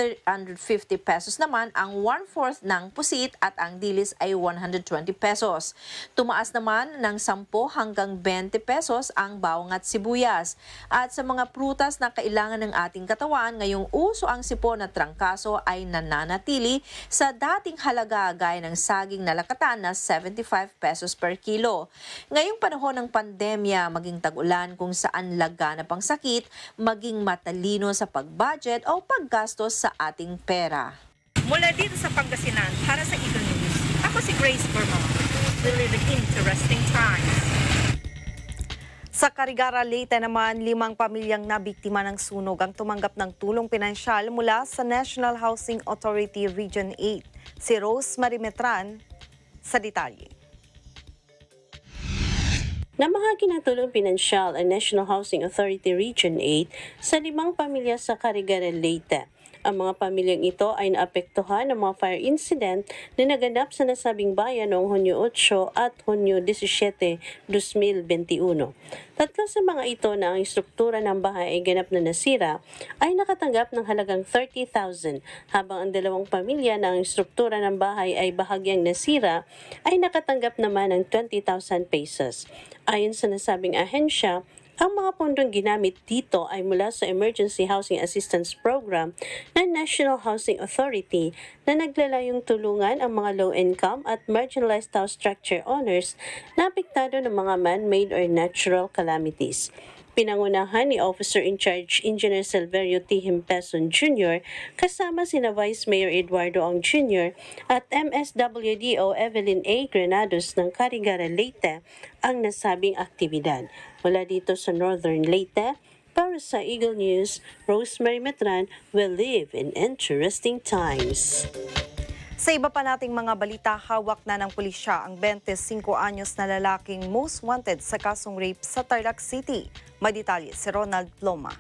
[SPEAKER 22] 350 pesos naman ang 1/4 ng pusit at ang dilis ay 120 pesos. Tumaas naman ng 10 hanggang 20 pesos ang bawang at sibuyas. At sa mga prutas na kailangan ng ating katawan, ngayong uso ang sipon at trangkaso ay nananatili sa dating halaga gaya ng saging na lakatan na 75 pesos per kilo. Ngayong panahon ng pandemya, maging tag-ulan kung saan laganap ang sakit, maging matalino sa pag-budget o paggastos sa ating pera.
[SPEAKER 11] Mula dito sa Pangasinan, para sa Eagle News, ako si Grace Bermal. We live in interesting times.
[SPEAKER 2] Sa Carigara, Leyte naman, 5 pamilyang nabiktima ng sunog ang tumanggap ng tulong pinansyal mula sa National Housing Authority Region 8. Si Rose Marimetran sa detalye.
[SPEAKER 13] Namahagi ng tulong pinansyal ang National Housing Authority Region 8 sa 5 pamilya sa Carigara, Leyte. Ang mga pamilyang ito ay naapektuhan ng mga fire incident na naganap sa nasabing bayan noong Hunyo 8 at Hunyo 17, 2021. Tatlo sa mga ito na ang istruktura ng bahay ay ganap na nasira ay nakatanggap ng halagang 30,000 habang ang dalawang pamilya na ang istruktura ng bahay ay bahagyang nasira ay nakatanggap naman ng 20,000 pesos. Ayon sa nasabing ahensya, ang mga pondong ginamit dito ay mula sa Emergency Housing Assistance Program ng National Housing Authority na naglalayong tulungan ang mga low-income at marginalized house structure owners na apektado ng mga man-made or natural calamities. Pinangunahan ni Officer in Charge Engineer Silverio T. Himpeson Jr. kasama sina Vice Mayor Eduardo Ong Jr. at MSWDO Evelyn A. Granados ng Carigara, Leyte ang nasabing aktibidad. Mula dito sa Northern Leyte, para sa Eagle News, Rosemary Metran will live in interesting times.
[SPEAKER 2] Sa iba pa nating mga balita, hawak na ng pulisya ang 25 anyos na lalaking most wanted sa kasong rape sa Tarlac City. May detalye si Ronald Ploma.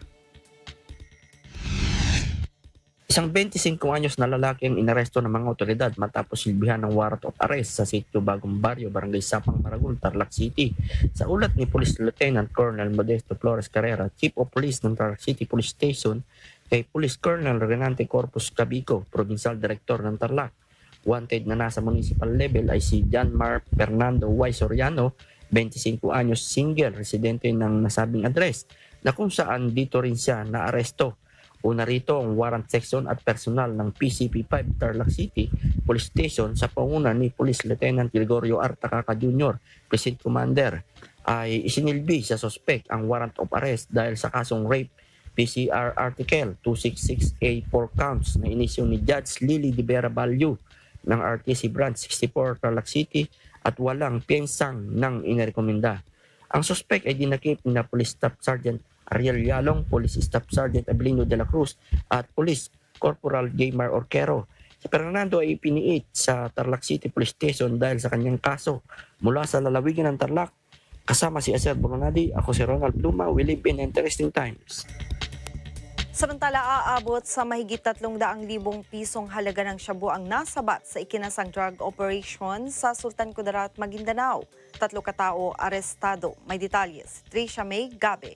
[SPEAKER 14] Isang 25 anyos na lalaki ang inaresto ng mga otoridad matapos silbihan ng warrant of arrest sa sitio Bagong Barrio, Barangay Sapang, Maragul, Tarlac City. Sa ulat ni Police Lieutenant Colonel Modesto Flores Carrera, Chief of Police ng Tarlac City Police Station, kay Police Colonel Renante Corpus Cabico, Provincial Director ng Tarlac. Wanted na nasa municipal level ay si John Mar Fernando Y. Soriano, 25 anyos, single, residente ng nasabing address, na kung saan dito rin siya naaresto. Una rito ang warrant section at personal ng PCP-5 Tarlac City Police Station sa panguna ni Police Lieutenant Gregorio Artacaca Jr., Precinct Commander, ay isinilbi sa suspect ang warrant of arrest dahil sa kasong rape PCR Article 266A 4 counts na inisyu ni Judge Lily de Vera Balyo ng RTC Branch 64 Tarlac City at walang piensang nang inirekomenda. Ang suspect ay dinakip na Police Staff Sergeant Ariel Yalong, Police Staff Sergeant Abelino de la Cruz at Police Corporal Jaymar Orquero. Si Fernando ay ipiniit sa Tarlac City Police Station dahil sa kanyang kaso. Mula sa lalawigan ng Tarlac, kasama si Acer Boronadi, ako si Ronald Pluma. We live in interesting times.
[SPEAKER 2] Samantala, aabot sa mahigit 300,000 pisong halaga ng shabu ang nasabat sa ikinasang drug operation sa Sultan Kudarat, Maguindanao. 3 katao arestado. May detalye si Tricia May Gabe.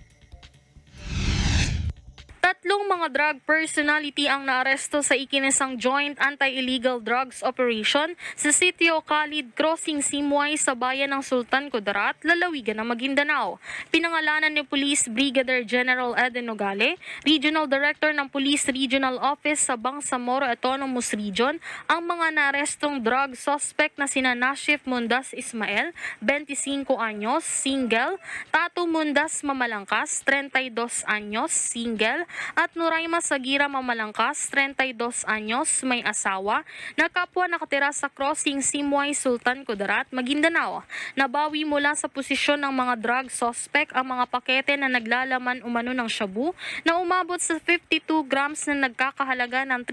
[SPEAKER 15] 3 mga drug personality ang naaresto sa ikinasang joint anti-illegal drugs operation sa sitio Khalid Crossing Simway sa bayan ng Sultan Kudarat, lalawigan ng Maguindanao. Pinangalanan ni Police Brigadier General Eden Nogale, Regional Director ng Police Regional Office sa Bangsamoro Autonomous Region, ang mga naarestong drug suspect na sina Nashif Mundas Ismael, 25 anyos, single, Tatu Mundas Mamalangkas, 32 anyos, single, at Nuraima Sagira Mamalangkas, 32 anyos, may asawa, na kapwa nakatira sa Crossing Simway, Sultan Kudarat, Maguindanao. Nabawi mula sa posisyon ng mga drug suspect ang mga pakete na naglalaman umano ng shabu na umabot sa 52 grams na nagkakahalaga ng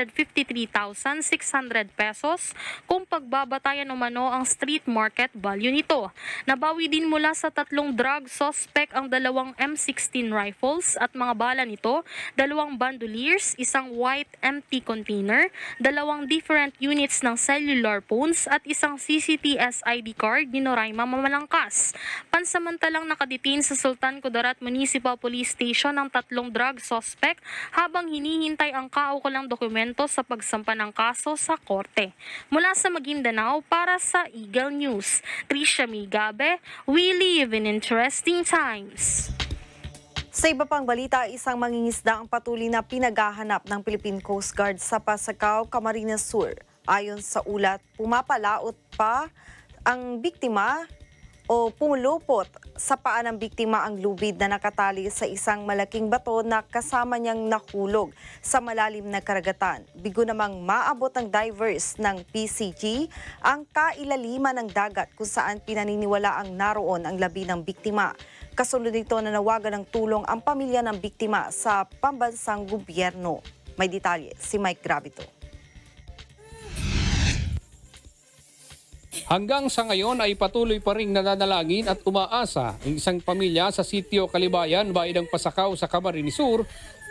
[SPEAKER 15] 353,600 pesos kung pagbabatayan umano ang street market value nito. Nabawi din mula sa 3 drug suspect ang 2 M16 rifles at mga bala nito, 2 bandoliers, 1 white empty container, 2 different units ng cellular phones at 1 CCTS ID card ni Noraima Mamalangkas. Pansamantalang nakadetain sa Sultan Kudarat Municipal Police Station ang 3 drug suspect habang hinihintay ang kaukulang dokumento sa pagsampa ng kaso sa korte. Mula sa Maguindanao para sa Eagle News, Tricia Migabe, we live in interesting times.
[SPEAKER 2] Sa iba pang balita, isang mangingisda ang patuloy na pinaghahanap ng Philippine Coast Guard sa Pasacao, Camarines Sur. Ayon sa ulat, pumapalaot pa ang biktima o pumulupot sa paa ng biktima ang lubid na nakatali sa isang malaking bato na kasama niyang nahulog sa malalim na karagatan. Bigo namang maabot ng divers ng PCG ang kailaliman ng dagat kung saan pinaniniwala ang naroon ang labi ng biktima. Kasunod nito na nawagan ng tulong ang pamilya ng biktima sa pambansang gobyerno. May detalye si Mike Gravito.
[SPEAKER 16] Hanggang sa ngayon ay patuloy pa ring nananalangin at umaasa ang isang pamilya sa sitio Kalibayan, bayan ng Pasacao sa Camarines Sur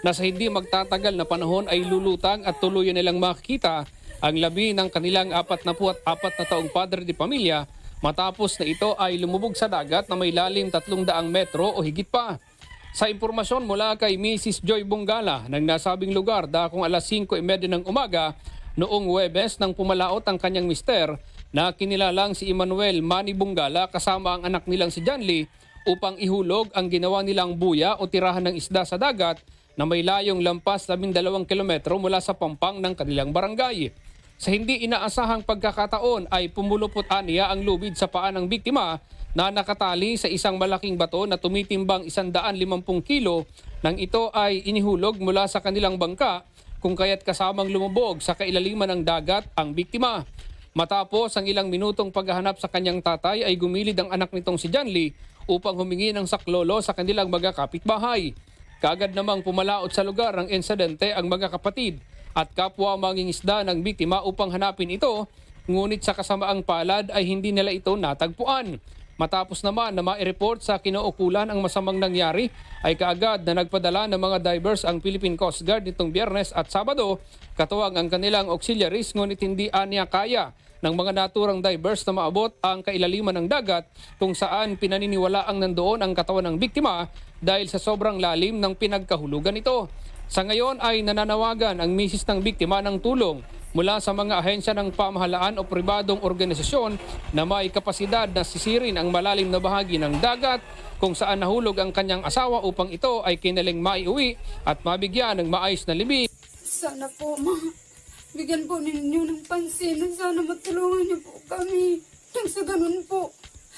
[SPEAKER 16] na sa hindi magtatagal na panahon ay lulutang at tuluyan nilang makikita ang labi ng kanilang 44 na taong padre de pamilya matapos na ito ay lumubog sa dagat na may lalim 300 metro o higit pa. Sa impormasyon mula kay Mrs. Joy Bungala ng nasabing lugar dakong alas 5:30 ng umaga noong Huwebes nang pumalaot ang kanyang mister na kinilalang si Emmanuel Manny Bungala kasama ang anak nilang si Janly upang ihulog ang ginawa nilang buya o tirahan ng isda sa dagat na may layong lampas 12 kilometro mula sa pampang ng kanilang barangay. Sa hindi inaasahang pagkakataon ay pumulupot aniya ang lubid sa paa ng biktima na nakatali sa isang malaking bato na tumitimbang 150 kilo nang ito ay inihulog mula sa kanilang bangka kung kaya't kasamang lumubog sa kailaliman ng dagat ang biktima. Matapos ang ilang minutong paghahanap sa kanyang tatay ay gumilid ang anak nitong si Janly upang humingi ng saklolo sa kanilang mga kapitbahay. Kaagad namang pumalaot sa lugar ng insidente ang mga kapatid at kapwa mangingisda ng biktima upang hanapin ito, ngunit sa kasamaang palad ay hindi nila ito natagpuan. Matapos naman na ma-report sa kinaukulan ang masamang nangyari, ay kaagad na nagpadala ng mga divers ang Philippine Coast Guard nitong Biyernes at Sabado, katuwang ang kanilang auxiliaries, ngunit hindi aniya kaya ng mga naturang divers na maabot ang kailaliman ng dagat kung saan pinaniniwala ang nandoon ang katawan ng biktima dahil sa sobrang lalim ng pinagkahulugan nito. Sa ngayon ay nananawagan ang misis ng biktima ng tulong mula sa mga ahensya ng pamahalaan o pribadong organisasyon na may kapasidad na sisirin ang malalim na bahagi ng dagat kung saan nahulog ang kanyang asawa upang ito ay kinaling maiuwi at mabigyan ng maayos na libing.
[SPEAKER 17] Sana po bigyan po ninyo ng pansin. Sana matulungan niyo po kami. Nang sa ganun po,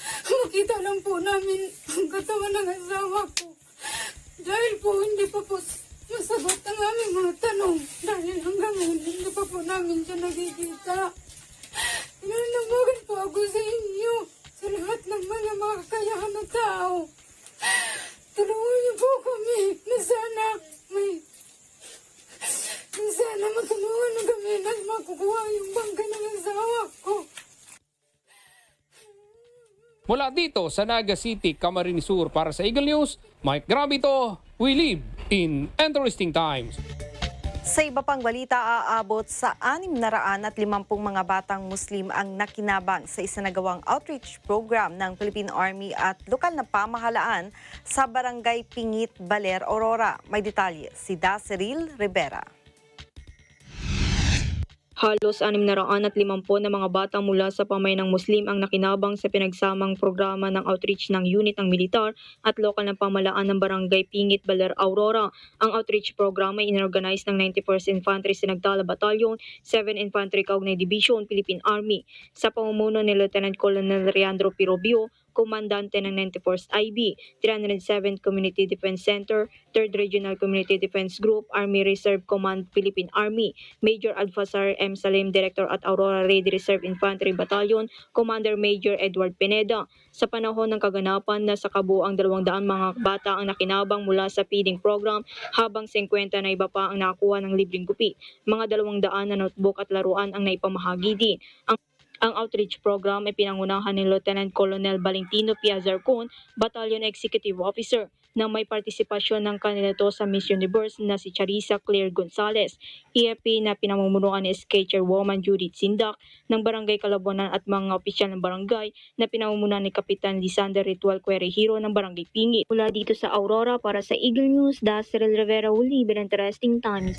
[SPEAKER 17] makita lang po namin ang katawan ng asawa ko. Dahil po hindi pa po masagot ang aming mga tanong. Dahil hanggang ngayon hindi pa po namin siya nakikita. Nananawagan po ako sa inyo, sa lahat ng mga makakayahan na tao. Tulungan niyo po kami na sana matulungan na kami na makukuha yung bangka ng asawa ko.
[SPEAKER 16] Mula dito sa Naga City, Camarines Sur para sa Eagle News, Mike Gravito, we live in interesting times.
[SPEAKER 2] Sa iba pang balita, aabot sa 650 mga batang Muslim ang nakinabang sa isinagawang outreach program ng Philippine Army at lokal na pamahalaan sa Barangay Pingit, Baler, Aurora. May detalye si Daceril Rivera.
[SPEAKER 18] Halos 650 na mga batang mula sa pamayanang Muslim ang nakinabang sa pinagsamang programa ng outreach ng unit ng militar at lokal na pamahalaan ng Barangay Pingit, Baler, Aurora. Ang outreach program ay inorganize ng 91st Infantry Sinagdala Battalion, 7 Infantry Kaugnay Division, Philippine Army sa pamumuno ni Lieutenant Colonel Leandro Pirobio, Komandante ng 94th IB, 307th Community Defense Center, 3rd Regional Community Defense Group, Army Reserve Command, Philippine Army, Major Alfazar M. Salim, Director at Aurora Ready Reserve Infantry Battalion, Commander Major Edward Pineda. Sa panahon ng kaganapan na sa kabuang 200 mga bata ang nakinabang mula sa feeding program habang 50 na iba pa ang nakakuha ng libreng gupi. Mga 200 na notebook at laruan ang naipamahagi din. Ang outreach program ay pinangunahan ni Lieutenant Colonel Valentino Piazarcon, Battalion Executive Officer, na may partisipasyon ng kandidato sa Miss Universe na si Charissa Claire Gonzalez, EFP na pinamumunuan ni SK Chairwoman Judith Sindak ng Barangay Kalabonan at mga opisyal ng barangay na pinamumunuan ni Kapitan Lisander Ritual Querejiro ng Barangay Pingit. Mula dito sa Aurora para sa Eagle News, Daceril Rivera, we live in interesting times.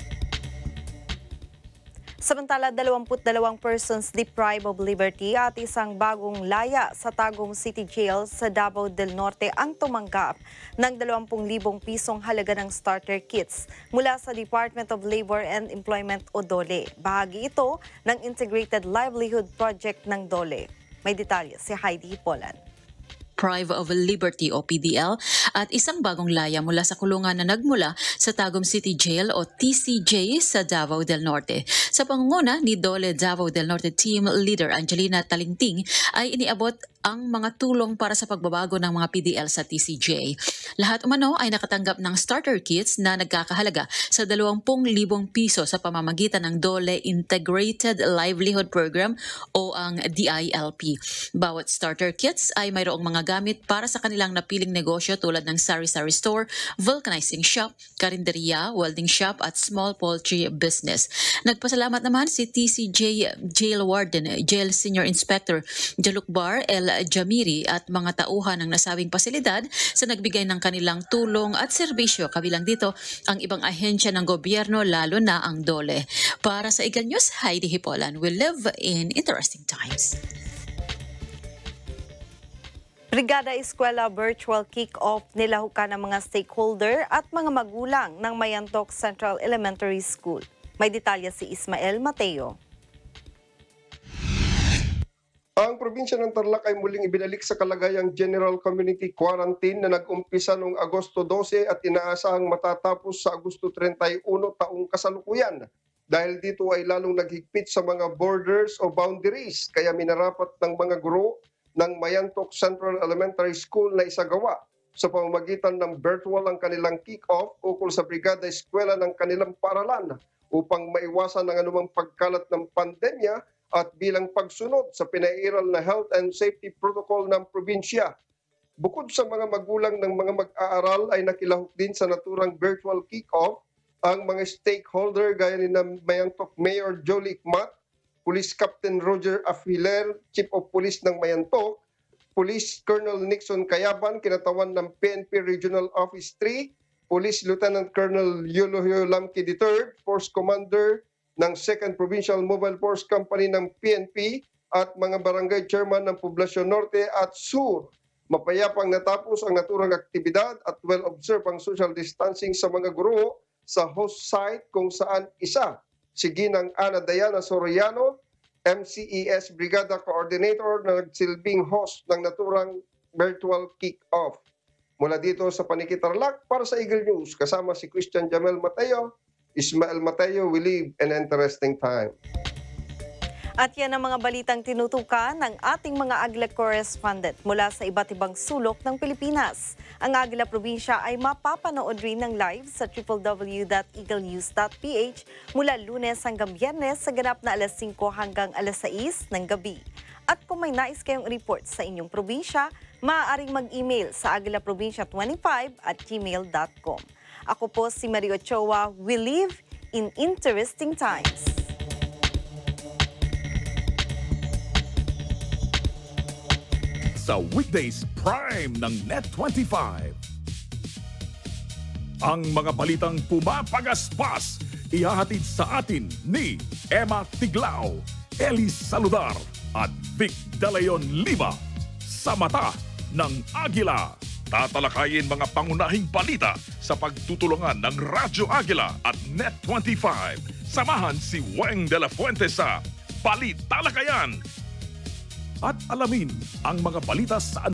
[SPEAKER 2] Samantala, 22 persons deprived of liberty at isang bagong laya sa Tagum City Jail sa Davao del Norte ang tumanggap ng 20,000 pisong halaga ng starter kits mula sa Department of Labor and Employment o DOLE. Bahagi ito ng Integrated Livelihood Project ng DOLE. May detalye si Heidi Polan.
[SPEAKER 22] Deprived of Liberty o PDL at isang bagong laya mula sa kulungan na nagmula sa Tagum City Jail o TCJ sa Davao del Norte. Sa pangunguna ni DOLE Davao del Norte Team Leader Angelina Talingting ay iniabot ang mga tulong para sa pagbabago ng mga PDL sa TCJ. Lahat umano ay nakatanggap ng starter kits na nagkakahalaga sa 20,000 piso sa pamamagitan ng DOLE Integrated Livelihood Program o ang DILP. Bawat starter kits ay mayroong mga gamit para sa kanilang napiling negosyo tulad ng sari-sari store, vulcanizing shop, karinderya, welding shop at small poultry business. Nagpasalamat naman si TCJ Jail Warden, Jail Senior Inspector Jalukbar El Jamiri at mga tauhan ng nasabing pasilidad sa nagbigay ng kanilang tulong at serbisyo, kabilang dito ang ibang ahensya ng gobyerno lalo na ang DOLE. Para sa Eagle News, Heidi Hipolan. We live in interesting times.
[SPEAKER 2] Brigada Eskwela virtual kick-off nilahukan ng mga stakeholder at mga magulang ng Mayantok Central Elementary School. May detalye si Ismael Mateo.
[SPEAKER 19] Ang probinsya ng Tarlac ay muling ibinalik sa kalagayang General Community Quarantine na nag-umpisa noong Agosto 12 at inaasahang matatapos sa Agosto 31 taong kasalukuyan. Dahil dito ay lalong naghigpit sa mga borders o boundaries, kaya minarapat ng mga guro ng Mayantok Central Elementary School na isagawa sa pamamagitan ng virtual ang kanilang kick-off ukol sa Brigada Eskwela ng kanilang paaralan upang maiwasan ang anumang pagkalat ng pandemya at bilang pagsunod sa pinairal na health and safety protocol ng probinsya. Bukod sa mga magulang ng mga mag-aaral ay nakilahok din sa naturang virtual kick-off ang mga stakeholder gaya ni Mayantok Mayor Jolie Ikmat, Police Captain Roger Afiler, Chief of Police ng Mayantok, Police Colonel Nixon Kayaban, kinatawan ng PNP Regional Office 3, Police Lieutenant Colonel Yulohio Lamki III, Force Commander ng 2nd Provincial Mobile Force Company ng PNP at mga barangay chairman ng Poblasyon Norte at Sur. Mapayapang natapos ang naturang aktibidad at well-observed ang social distancing sa mga guro sa host site kung saan isa, si Ginang Ana Diana Soriano, MCES Brigada Coordinator na nagsilbing host ng naturang virtual kick-off. Mula dito sa Paniki Tarlac, para sa Eagle News, kasama si Christian Jamel Mateo, Ismael Mateo, we live in an interesting time.
[SPEAKER 2] At yan ang mga balitang tinutukan ng ating mga Agila correspondent mula sa iba't ibang sulok ng Pilipinas. Ang Agila Probinsya ay mapapanood rin ng live sa www.eaglenews.ph mula Lunes hanggang Biyernes sa ganap na alas 5 hanggang alas 6 ng gabi. At kung may nais kayong report sa inyong probinsya, maaaring mag-email sa agilaprobinsya25@gmail.com. Ako po si Mario Ochoa. We live in interesting times.
[SPEAKER 20] Sa weekdays prime ng Net25. Ang mga balitang pumapagaspas, ihahatid sa atin ni Emma Tiglao, Elis Saludar at Vic De Leon Lima sa mata ng Agila. Tatalakayin mga pangunahing balita sa pagtutulungan ng Radyo Agila at Net25. Samahan si Weng de la Fuente sa Balitalakayan. At alamin ang mga balita sa